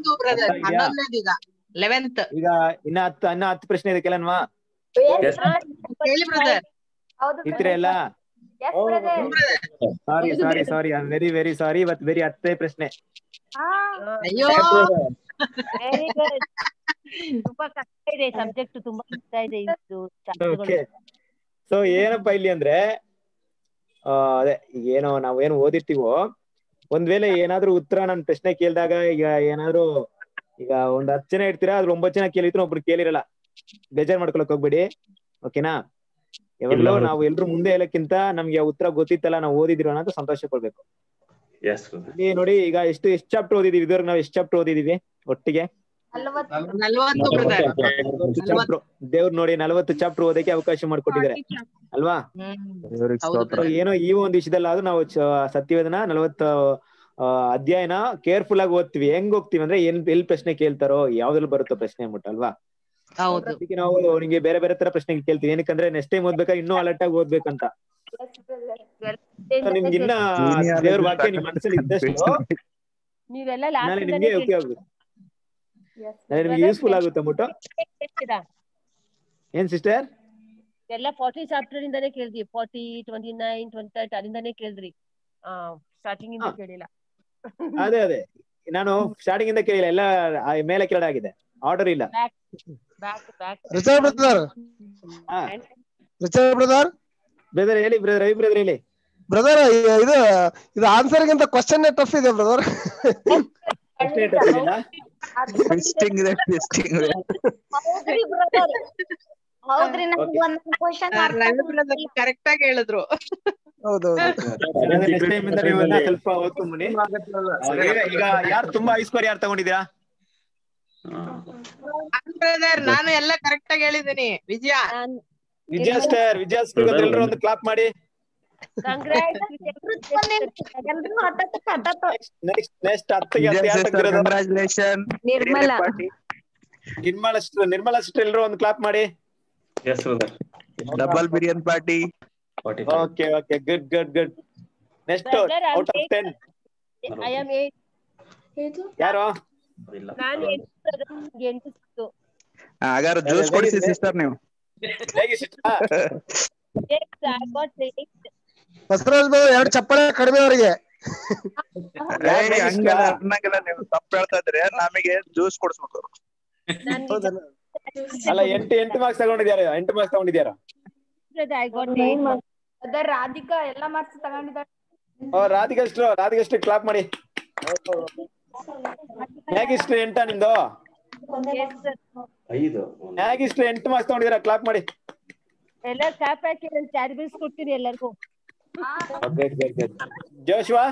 ಈಗ ಇನ್ನ 10 ಪ್ರಶ್ನೆ ಇದೆ ಕೇಳನ್ವಾ? ಇರ್ತೀರ ಎಲ್ಲ? Sorry I am very sorry. ಇವತ್ತು ವೆರಿ 10 ಪ್ರಶ್ನೆ. ಅಯ್ಯೋ, ವೆರಿ ಗುಡ್. ತುಂಬಾ ಕಷ್ಟ ಇದೆ ಸಬ್ಜೆಕ್ಟ್, ತುಂಬಾ ಕಷ್ಟ ಇದೆ ಇದು. ಸೊ ಏನಪ್ಪಾ ಇಲ್ಲಿ ಅಂದ್ರೆ ಅದೇ ಈಗ ಏನೋ ನಾವೇನು ಓದಿರ್ತೀವೋ, ಒಂದ್ ವೇಳೆ ಏನಾದ್ರೂ ಉತ್ತರ ನನ್ ಪ್ರಶ್ನೆ ಕೇಳಿದಾಗ ಈಗ ಏನಾದ್ರು ಈಗ ಒಂದ್ 10 ಜನ ಇರ್ತೀರಾ, ಅದ್ರ 9 ಜನ ಕೇಳಿದ್ರು ಒಬ್ರು ಕೇಳಿರಲ್ಲ. ಬೇಜಾರ್ ಮಾಡ್ಕೊಳಕ್ ಹೋಗ್ಬೇಡಿ, ಓಕೆನಾ? ಯಾವಾಗ್ಲೂ ನಾವು ಎಲ್ರು ಮುಂದೆ ಹೇಳಕ್ಕಿಂತ ನಮ್ಗೆ ಉತ್ತರ ಗೊತ್ತಿತ್ತಲ್ಲ, ನಾವು ಓದಿದಿರೋ ಅನ್ನೋದು ಸಂತೋಷ ಪಡ್ಬೇಕು. ಇಲ್ಲಿ ನೋಡಿ, ಈಗ ಎಷ್ಟು ಚಾಪ್ಟರ್ ಓದಿದೀವಿ ಇದುವರೆಗೆ? ನಾವು ಎಷ್ಟು ಚಾಪ್ಟರ್ ಓದಿದೀವಿ ಒಟ್ಟಿಗೆ? 40 ದೇವ್ರು ನೋಡಿ 40 ಚಾಪ್ಟರ್ ಓದಕ್ಕೆ ಅವಕಾಶ ಮಾಡ್ಕೊಟ್ಟಿದ್ದಾರೆ ಅಲ್ವಾ? ಏನೋ ಈ ಒಂದ್ ವಿಷಯದಲ್ಲಿ ಆದ್ರೂ ನಾವು ಸತ್ಯವೇದನ 40 ಅಧ್ಯಾಯನ ಕೇರ್ಫುಲ್ ಆಗಿ ಓದ್ತೀವಿ. ಹೆಂಗ್ ಹೋಗ್ತೀವಿ ಅಂದ್ರೆ ಎಲ್ಲಿ ಪ್ರಶ್ನೆ ಕೇಳ್ತಾರೋ, ಯಾವ್ದ್ರಲ್ಲಿ ಬರುತ್ತೋ ಪ್ರಶ್ನೆ ಅಂದ್ಬಿಟ್ಟು ಅಲ್ವಾ? ಅದಕ್ಕೆ ನಾವು ನಿಮ್ಗೆ ಬೇರೆ ಬೇರೆ ತರ ಪ್ರಶ್ನೆ ಕೇಳ್ತೀವಿ. ಏನಕ್ಕಂದ್ರೆ ನೆಕ್ಸ್ಟ್ ಟೈಮ್ ಓದ್ಬೇಕಾದ್ರೆ ಇನ್ನೂ ಅಲರ್ಟ್ ಆಗಿ ಓದ್ಬೇಕಂತ. ನಿಮ್ಗೆ ಇನ್ನ ದೇವ್ರ ವಾಕ್ಯ ನಿಮ್ ಮನಸ್ಸಲ್ಲಿ ಇದ್ದಷ್ಟು ನೀವೆಲ್ಲ ನಾಳೆ ನಿಮ್ಗೆ ಉಪಯೋಗ ಆಗುತ್ತೆ, ನಾಳೆ ನಿಮ್ಗೆ ಯೂಸ್ಫುಲ್ ಆಗುತ್ತೆ ಅಂದ್ಬಿಟ್ಟು. ಏನ್ ಸಿಸ್ಟರ್? ಎಲ್ಲ 40 ಚಾಪ್ಟರ್ ಇಂದಾನೇ ಕೇಳ್ದಿ. 40, 29, 28 ಅಲ್ಲಿಂದಾನೇ ಕೇಳಿದ್ರಿ. ಸ್ಟಾರ್ಟಿಂಗ್ ಇಂದ ಕೇಳಿಲ್ಲ. ಅದೇ ನಾನು ಸ್ಟಾರ್ಟಿಂಗ್ ಇಂದ ಕೇಳಿಲ್ಲ, ಎಲ್ಲ ಮೇಲೆ ಕೆಳಗಡೆ ಆಗಿದೆ, ಆರ್ಡರ್ ಇಲ್ಲ. ಬ್ರದರ್ ಹೇಳಿ, ಬ್ರದರ್ ರವಿ ಬ್ರದರ್ ಹೇಳಿ. ಬ್ರದರ್ ಇದು ಆನ್ಸರ್ ಗಿಂತ ಕ್ವಶನ್ ಟಫ್ ಇದೆ ಬ್ರದರ್. ಹೌದ್ರಿ, ನಮ್ಗೆ ಒಂದ್ ಕ್ವಶನ್ ಕರೆಕ್ಟ್ ಆಗಿ ಹೇಳಿದ್ರು. ಸ್ವಲ್ಪ ಓದ್ಕೊಂಡ್ಬನ್ನಿ. ಈಗ ಯಾರು ತುಂಬಾ ಹೈ ಸ್ಕೋರ್ ಯಾರು ತಗೊಂಡಿದ್ದೀರಾ? ನಾನು ಎಲ್ಲ ಕರೆಕ್ಟ್ ಆಗಿ ಹೇಳಿದ್ದೀನಿ. ವಿಜಯ ಸ್ಟಾರ್ ಎಲ್ರು ಒಂದು ಕ್ಲಾಪ್ ಮಾಡಿ. ನೆಕ್ಸ್ಟ್ 10 ನಿರ್ಮಲಾ ಸಿಸ್ಟರ್ ಎಲ್ರು ಒಂದು ಕ್ಲಾಪ್ ಮಾಡಿ. Double biryani party. Okay good. Next out of 10 ಯಾರು? ಹಾಗಾದ್ರೆ ಜ್ಯೂಸ್ ಕೊಡಿಸಿ ಸಿಸ್ಟರ್ ನೀವು. ಎರಡು ಚಪ್ಪಳೆ ಕಡಿಮೆ ಅವರಿಗೆ. ಹಂಗೆಲ್ಲ ನೀವು ತಪ್ಪು ಹೇಳ್ತಾ ಇದ್ರಿ. ನಮಗೆ ಜ್ಯೂಸ್ ಕೊಡಿಸ್ಬೇಕು. ಅಲ್ಲ 8 ಮಾರ್ಕ್ಸ್ ತಗೊಂಡಿದ್ಯಾರ? 8 ಮಾರ್ಕ್ಸ್ ತಗೊಂಡಿದ್ಯಾರ? ರಾಧಿಕಾ ಎಲ್ಲ ಮಾರ್ಕ್ಸ್ ತಗೊಂಡಿದ್ದಾರೆ. ರಾಧಿಕಷ್ಟು ಕ್ಲಾಪ್ ಮಾಡಿ. ಹೇಗಿಷ್ಟು 8 ನಿಮ್ದು? 8 ಮಾರ್ಕ್ಸ್ ತಗೊಂಡಿದ್ದೀರಾ? ಕ್ಲಾಪ್ ಮಾಡಿ. ಎಲ್ಲ ಕ್ಲಾಪ್ ಹಾಕಿ ನಾನು ಚಾರ್ಜ್ ಕೊಡ್ತೀನಿ ಎಲ್ಲರಿಗೂ. ಜೋಶುವಾ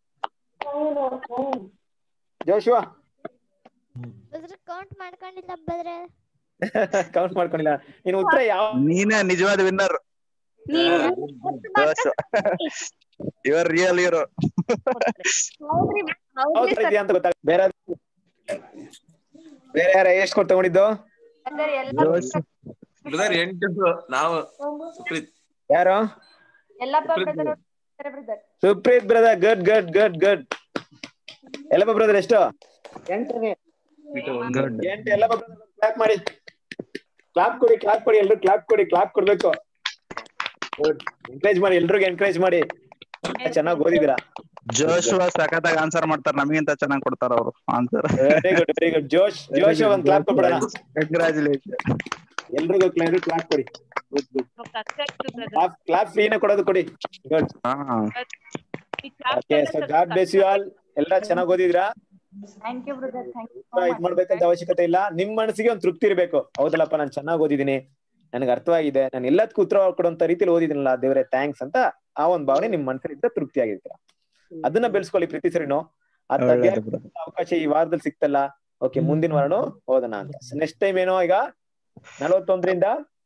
ಕೌಂಟ್ ಮಾಡ್ಕೊಂಡಿಲ್ಲ ಬ್ರದರ್. ಕೌಂಟ್ ಮಾಡ್ಕೊಂಡಿಲ್ಲ. ನೀನು ಉತ್ತರ ಯಾವ? ನೀನೇ ನಿಜವಾದ ವಿನ್ನರ್. Your real hero. ಅಂತ ಗೊತ್ತಾಗ. ಬೇರೆ ಯಾರ ಎಷ್ಟು ಕೊಟ್ಟು ತಗೊಂಡಿದ್ದು? ನಾವು ಯಾರು? Supreeth brother. Good. Yellappa brother ಎಷ್ಟು? 8. ಎಲ್ಲಪ್ಪ ಬ್ರದರ್ ಕ್ಲಾಪ್ ಮಾಡಿ. ಕ್ಲಾಪ್ ಕೊಡಿ ಎಲ್ರು ಕ್ಲಾಪ್ ಕೊಡ್ಬೇಕು. ಎಂಕರೇಜ್ ಮಾಡಿ, ಎಲ್ರಿಗೂ ಎಂಕರೇಜ್ ಮಾಡಿ. ಚೆನ್ನಾಗಿ ಓದಿದಿರಾ? ಜೋಶುವಾ ಸಖತ್ತಾಗಿ ಆನ್ಸರ್ ಮಾಡ್ತಾರೆ, ನಮಗಿಂತ ಚೆನ್ನಾಗಿ ಕೊಡ್ತಾರ ಅವರು ಆನ್ಸರ್. Very good. ಜೋಶ್ ಒಂದು ಕ್ಲಾಪ್ ಕೊಡೋಣ. ಕಂಗ್ರಾಚುಲೇಷನ್. ಎಲ್ರಿಗೂ ಕ್ಲಾಪ್ ಕೊಡಿ. ಕ್ಲಾಪ್ ಫ್ರೀನ ಕೊಡೋದು ಕೊಡಿ. Good. Okay, so God bless you all. ಎಲ್ಲ ಚೆನ್ನಾಗಿ ಓದಿದ್ರಾ? Thank you brother, thank you ಇದ್ ಮಾಡ್ಬೇಕಂತ ಅವಶ್ಯಕತೆ ಇಲ್ಲ. ನಿಮ್ ಮನಸ್ಸಿಗೆ ಒಂದ್ ತೃಪ್ತಿ ಇರ್ಬೇಕು. ಹೌದಲ್ಲಪ್ಪ, ನಾನು ಚೆನ್ನಾಗಿ ಓದಿದೀನಿ, ನನಗೆ ಅರ್ಥವಾಗಿದೆ, ನಾನು ಎಲ್ಲದಕ್ಕೂ ಉತ್ತರ ಕೊಡುವಂತ ರೀತಿಲಿ ಓದಿದಿನಲ್ಲ, ದೇವ್ರೆ ಥ್ಯಾಂಕ್ಸ್ ಅಂತ ಆ ಒಂದ್ ಭಾವನೆ ನಿಮ್ ಮನಸ್ಸಲ್ಲಿದ್ದ ತೃಪ್ತಿ ಆಗಿರ್ತೀರ. ಅದನ್ನ ಬೆಳೆಸ್ಕೊಳ್ಳಿ ಪ್ರತಿ ಸರಿನು. ಅವಕಾಶ ಈ ವಾರದಲ್ಲಿ ಸಿಕ್ತಲ್ಲ, ಓಕೆ ಮುಂದಿನ ವಾರನು ಓದೋಣ ಅಂತ. ನೆಕ್ಸ್ಟ್ ಟೈಮ್ ಏನೋ ಈಗ 41ರಿಂದ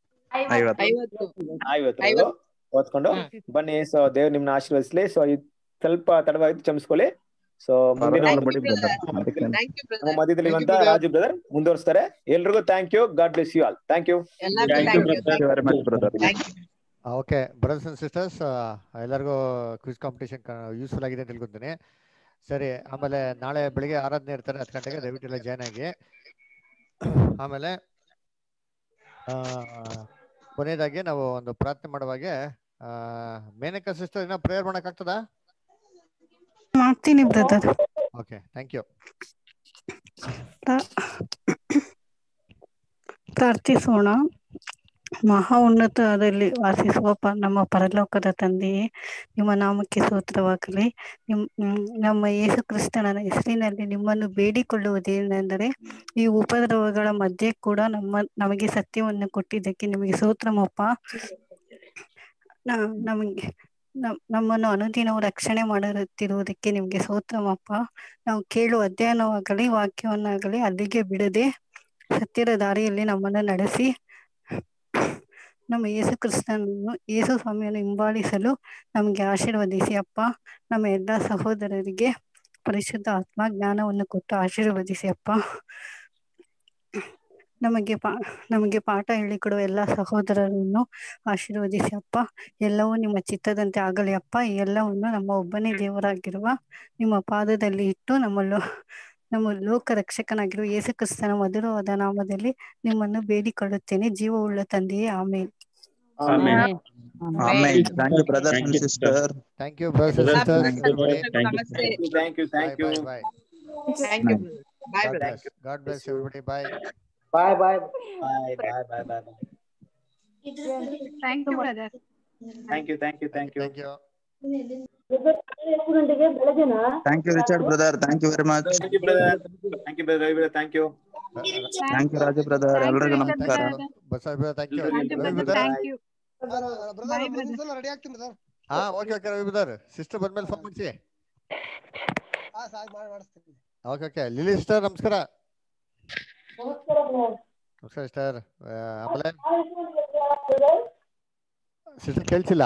50 ಓದ್ಕೊಂಡು ಬನ್ನಿ. ಸೊ ದೇವ್ರು ನಿಮ್ನ ಆಶೀರ್ವದಿಸ್ಲಿ. ಸೊ ಸ್ವಲ್ಪ ತಡವಾಗಿ ಕ್ಷಮಿಸ್ಕೊಳ್ಳಿ. ಸೊ ಮುಂದಿನ ನಮ್ಮ ಮಧ್ಯದಲ್ಲಿ ಇರುವಂತ ರಾಜು ಬ್ರದರ್ ಮುಂದುವರಿಸ್ತಾರೆ. ಎಲ್ರಿಗೂ thank you. God bless you all. Thank you. Okay brothers and sisters, ಎಲ್ಲರಿಗೂ ಕ್ವಿಜ್ ಕಾಂಪಿಟೇಷನ್ ಯೂಸ್ಫುಲ್ ಆಗಿದೆ ಅಂತ ತಿಳ್ಕೊತೀನಿ. ಸರಿ, ಆಮೇಲೆ ನಾಳೆ ಬೆಳಿಗ್ಗೆ ಆರಾಧನೆ ಇರ್ತಾರೆ 10 ಗಂಟೆಗೆ, ದಯವಿಟ್ಟು ಎಲ್ಲ ಜಾಯ್ನ್ ಆಗಿ. ಆಮೇಲೆ ಕೊನೆಯದಾಗಿ ನಾವು ಒಂದು ಪ್ರಾರ್ಥನೆ ಮಾಡುವಾಗೆ ಮೇನಕಾ ಸಿಸ್ಟರ್ ಏನೋ ಪ್ರೇಯರ್ ಮಾಡಕ್ ಆಗ್ತದಾ? ಮಾಡ್ತೀನಿ ಬ್ರದರ್. Okay, thank you. ಪ್ರಾರ್ಥಿಸೋಣ. ಮಹಾ ಉನ್ನತದಲ್ಲಿ ವಾಸಿಸುವ ನಮ್ಮ ಪರಲೋಕದ ತಂದೆಯೇ, ನಿಮ್ಮ ನಾಮಕ್ಕೆ ಸ್ತೋತ್ರವಾಗಲಿ. ನಮ್ಮ ಯೇಸು ಕ್ರಿಸ್ತನ ಹೆಸರಿನಲ್ಲಿ ನಿಮ್ಮನ್ನು ಬೇಡಿಕೊಳ್ಳುವುದೇನೆಂದರೆ, ಈ ಉಪದ್ರವಗಳ ಮಧ್ಯೆ ಕೂಡ ನಮಗೆ ಸತ್ಯವನ್ನು ಕೊಟ್ಟಿದ್ದಕ್ಕೆ ನಿಮಗೆ ಸ್ತೋತ್ರಮಪ್ಪ. ನಮ್ಮನ್ನು ಅನುದಿನವೂ ರಕ್ಷಣೆ ಮಾಡುತ್ತಿರುವುದಕ್ಕೆ ನಿಮಗೆ ಸ್ತೋತ್ರಮಪ್ಪ. ನಾವು ಕೇಳುವ ಅಧ್ಯಯನವಾಗಲಿ ವಾಕ್ಯವನ್ನಾಗಲಿ ಅಲ್ಲಿಗೆ ಬಿಡದೆ ಸತ್ಯದ ದಾರಿಯಲ್ಲಿ ನಮ್ಮನ್ನು ನಡೆಸಿ, ನಮ್ಮ ಯೇಸು ಸ್ವಾಮಿಯನ್ನು ಹಿಂಬಾಲಿಸಲು ನಮಗೆ ಆಶೀರ್ವದಿಸಿ ಅಪ್ಪ. ನಮ್ಮ ಎಲ್ಲ ಸಹೋದರರಿಗೆ ಪರಿಶುದ್ಧ ಆತ್ಮ ಜ್ಞಾನವನ್ನು ಕೊಟ್ಟು ಆಶೀರ್ವದಿಸಿ ಅಪ್ಪ. ನಮಗೆ ಪಾಠ ಹೇಳಿಕೊಡುವ ಎಲ್ಲ ಸಹೋದರರನ್ನು ಆಶೀರ್ವದಿಸಿ ಅಪ್ಪ. ಎಲ್ಲವೂ ನಿಮ್ಮ ಚಿತ್ತದಂತೆ ಆಗಲಿ ಅಪ್ಪ. ಎಲ್ಲವನ್ನು ನಮ್ಮ ಒಬ್ಬನೇ ದೇವರಾಗಿರುವ ನಿಮ್ಮ ಪಾದದಲ್ಲಿ ಇಟ್ಟು ನಮ್ಮ ಲೋಕ ರಕ್ಷಕನಾಗಿರುವ ಯೇಸು ಕ್ರಿಸ್ತನ ಮಧುರವಾದ ನಾಮದಲ್ಲಿ ನಿಮ್ಮನ್ನು ಬೇಡಿಕೊಳ್ಳುತ್ತೇನೆ, ಜೀವವುಳ್ಳ ತಂದೆಯೇ. ಆಮೇಲೆ thank you brothers and sister. Thank you brothers and sisters. Thank you. God bless everybody. Bye. Bye. Bye. Thank you brother. Thank you. Thank you. Thank you Richard brother. Thank you very much. Thank you brother. Thank you brother. Thank you. Thank you Raju brother. ಎಲ್ಲರಿಗೂ ನಮಸ್ಕಾರ. Basava brother, thank you. Thank you. Ready ಆಗ್ತೀನಿ brother. ಹಾ, okay Ravi brother. Sister ಬಂದ್ಮೇಲೆ phone ಮಾಡ್ಸಿ. ಮಾಡಿಸ್ತೀನಿ. Okay Lily sister ನಮಸ್ಕಾರ. ನಮಸ್ಕಾರ sister. ಆಮೇಲೆ ಸಿಸ್ಟರ್ ಕೇಳ್ಸಿಲ್ಲ.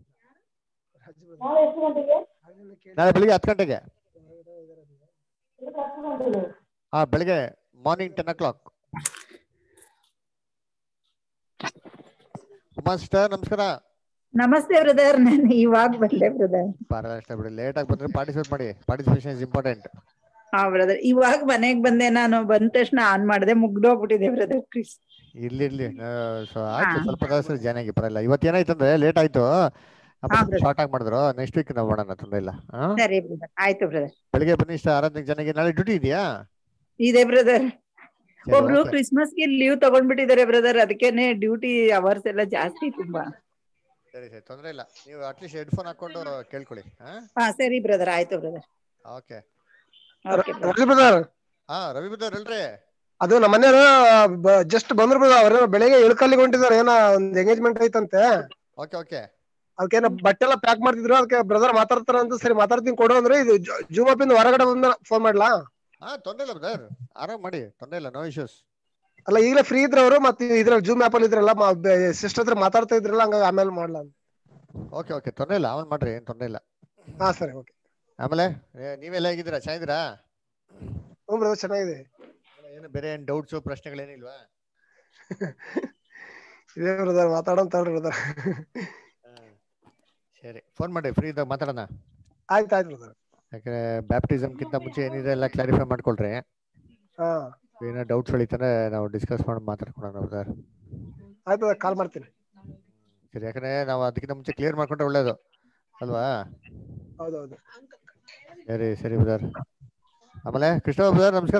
ನಾಳೆ ಬೆಳಿಗ್ಗೆ 10 ಗಂಟೆಗೆ. ಬೆಳಿಗ್ಗೆ ಮಾರ್ನಿಂಗ್ 10 o'clock. ಉಮಾ ಸಿಸ್ಟರ್ ನಮಸ್ಕಾರ. ನಮಸ್ತೆ ಬ್ರದರ್. ನಾನು ಇವಾಗ ಬಂದೆ ಬ್ರದರ್. ಪರವಾಗಿಲ್ಲ ಬಿಡಿ, ಲೇಟ್ ಆಗಿ ಬಂದ್ರೆ ಪಾರ್ಟಿಸಿಪೇಟ್ ಮಾಡಿ. Participation is important. ಹಾ ಬ್ರದರ್, ಇವಾಗ ಮನೆಗ್ ಬಂದೆ. ನಾನು ಬಂದ ತಕ್ಷಣ ಆನ್ ಮಾಡಿದೆ, ಮುಗ್ದೋಗ್ಬಿಟ್ಟಿದೆ ಬ್ರದರ್. ಇರ್ಲಿ ಆಯ್ತು, ಸ್ವಲ್ಪ ದಿವಸ ಜಾಯ್ನ್ ಆಗಿ ಪರಲ್ಲ. ಇವತ್ತು ಏನಾಯ್ತಂದ್ರೆ ಲೇಟ್ ಆಯ್ತು, ಶಾರ್ಟ್ ಆಗಿ ಮಾಡಿದ್ರು. ನೆಕ್ಸ್ಟ್ ವೀಕ್ ನಾವು ಮಾಡೋಣ, ತೊಂದ್ರೆ ಇಲ್ಲ. ಸರಿ ಬ್ರದರ್, ಆಯ್ತು ಬ್ರದರ್. ಬೆಳಿಗ್ಗೆ ಬನ್ನಿ ಇಷ್ಟ 6 ಜನಕ್ಕೆ. ನಾಳೆ ಡ್ಯೂಟಿ ಇದೆಯಾ? ಇದೆ ಬ್ರದರ್. ಒಬ್ರು ಕ್ರಿಸ್ಮಸ್ಗೆ ಲೀವ್ ತಗೊಂಡ್ಬಿಟ್ಟಿದ್ದಾರೆ ಬ್ರದರ್, ಅದಕ್ಕೇನೆ ಡ್ಯೂಟಿ ಅವರ್ಸ್ ಎಲ್ಲ ಜಾಸ್ತಿ ತುಂಬಾ. ಸರಿ ತೊಂದ್ರೆ ಇಲ್ಲ. ನೀವು ಅಟ್ಲೀಸ್ಟ್ ಹೆಡ್ಫೋನ್ ಹಾಕೊಂಡು ಕೇಳ್ಕೊಳ್ಳಿ. ಸರಿ ಬ್ರದರ್, ಆಯ್ತು brother. Okay Ravi brother. Ravi brother ಅಲ್ರಿ, ಅದು ನಮ್ಮ ಮನೆಯವರು ಜಸ್ಟ್ ಬಂದ್ರು ಬ್ರದರ್. ಅವ್ರ ಬೆಳಿಗ್ಗೆ ಇಳ್ಕಲ್ಲಿಗೆ ಹೊಂಟಿದ್ದಾರೆ, ಏನೋ ಒಂದ್ ಎಂಗೇಜ್ಮೆಂಟ್ ಐತಂತೆ. ಓಕೆ ಅದಕ್ಕೇನ ಬಟ್ಟೆ ಎಲ್ಲ ಪ್ಯಾಕ್ ಮಾಡ್ತಿದ್ರು. ಅದಕ್ಕೆ ಬ್ರದರ್ ಮಾತಾಡ್ತಾರ ಅಂತ ಸರಿ ಮಾತಾಡ್ತೀನಿ ಕೊಡು ಅಂದ್ರೆ, ಇದು ಜೂಮ್ ಆಪ್ ಇಂದ ಹೊರಗಡೆ ಬಂದ ಫೋನ್ ಮಾಡ್ಲಾ? ತೊಂದ್ರೆ ಇಲ್ಲ ಬ್ರದರ್, ಆರಾಮ್ ಮಾಡಿ, ತೊಂದ್ರೆ ಇಲ್ಲ, ನೋ ಇಶ್ಯೂಸ್. ಅಲ್ಲ ಈಗಲೇ ಫ್ರೀ ಇದ್ರ ಅವರು, ಮತ್ತೆ ಇದ್ರಲ್ಲಿ ಜೂಮ್ ಆಪ್ ಅಲ್ಲಿ ಇದ್ರಲ್ಲ, ಸಿಸ್ಟರ್ ಹತ್ರ ಮಾತಾಡ್ತಾ ಇದ್ರಲ್ಲ, ಹಂಗಾಗಿ ಆಮೇಲೆ ಮಾಡ್ಲಾ? ಓಕೆ ತೊಂದ್ರೆ ಇಲ್ಲ, ಆಮೇಲೆ ಮಾಡ್ರಿ, ಏನ್ ತೊಂದ್ರೆ ಇಲ್ಲ. ಸರಿ ಓಕೆ. ಆಮೇಲೆ ನೀವೆಲ್ಲ ಹೇಗಿದ್ದೀರಾ? ಚೆನ್ನಾಗಿದ್ದೀರಾ? ಹ್ಞೂ ಬ್ರದರ್, ಚೆನ್ನಾಗಿದೆ. ಏನು ಬೇರೆ ಏನ್ ಡೌಟ್ಸ್ ಪ್ರಶ್ನೆಗಳೇನಿಲ್ವಾ? ಇದೇ ಬ್ರದರ್, ಮಾತಾಡೋಣ ತಗೊಳ್ರಿ ಬ್ರದರ್. ಸರಿ, ಫೋನ್ ಮಾಡಿ, ಫ್ರೀ ಇದ್ದಾಗ ಮಾತಾಡೋಣ. ಆಯ್ತು ಬ್ರದರ್. ಯಾಕಂದ್ರೆ ಬ್ಯಾಪ್ಟಿಸಮ್ಗಿಂತ ಮುಂಚೆ ಏನಿದೆ ಎಲ್ಲ ಕ್ಲಾರಿಫೈ ಮಾಡ್ಕೊಳ್ರಿ. ಏನೋ ಡೌಟ್ಸ್ ಹೇಳಿದ್ರೆ ನಾವು ಡಿಸ್ಕಸ್ ಮಾಡಿ ಮಾತಾಡ್ಕೊಳೋಣ ಬ್ರದರ್. ಆಯ್ತು, ಕಾಲ್ ಮಾಡ್ತೀನಿ. ಸರಿ, ಯಾಕಂದ್ರೆ ನಾವು ಅದಕ್ಕಿಂತ ಮುಂಚೆ ಕ್ಲಿಯರ್ ಮಾಡ್ಕೊಂಡ್ರೆ ಒಳ್ಳೇದು ಅಲ್ವಾ? ಹೌದೌದು. ಸರಿ ಬ್ರದರ್. ಆಮೇಲೆ ಕೃಷ್ಣ ಬ್ರದರ್ ನಮಸ್ಕಾರ.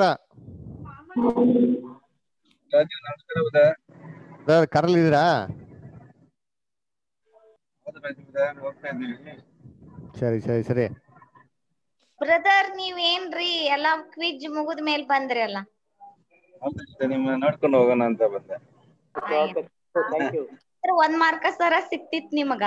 ಬ್ರದರ್ ಕಾರಲ್ಲಿ ಇದ್ದೀರಾ? ಸರಿ ಬ್ರದರ್ ನೀವೇನ್ರಿ ಎಲ್ಲಾ ಕ್ವಿಜ್ ಮುಗಿದ ಮೇಲ್ ಬಂದ್ರಿ ಅಲ್ಲ. ನಿಮ್ಮ ನೋಡ್ಕೊಂಡು ಹೋಗೋಣ ಅಂತ ಬಂದೆ. ಒಂದ್ ಮಾರ್ಕ ಸರ ಸಿಕ್ತಿತ್ ನಿಮಗ.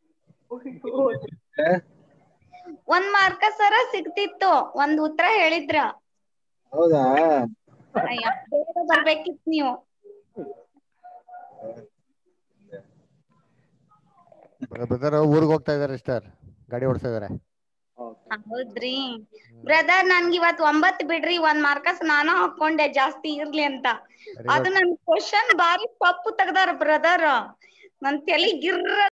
ಒಂದ್ ಮಾರ್ಕ ಸರ ಸಿಕ್ತಿತ್ತು, ಒಂದ್ ಉತ್ತರ ಹೇಳಿದ್ರ. ಹೌದಾ? ಅಯ್ಯ ಬೇಗ ಬರ್ಬೇಕಿತ್ ನೀವು. ಬ್ರದರ್ ಊರಿಗೆ ಹೋಗ್ತಾ ಇದಾರೆ ಸಿಸ್ಟರ್, ಗಾಡಿ ಓಡಿಸ್ತಾ ಇದಾರೆ. ಹೌದ್ರಿ ಬ್ರದರ್, ನನ್ಗೆ ಇವತ್ 9 ಬಿಡ್ರಿ, 1 ಮಾರ್ಕಸ್ ನಾನು ಹಾಕೊಂಡೆ ಜಾಸ್ತಿ ಇರ್ಲಿ ಅಂತ. ಅದು ನನ್ ಕ್ವಶನ್ ಬಾರಿ ತಪ್ಪು ತೆಗ್ದಾರ ಬ್ರದರ್, ನನ್ ತಲಿ ಗಿರ್ರ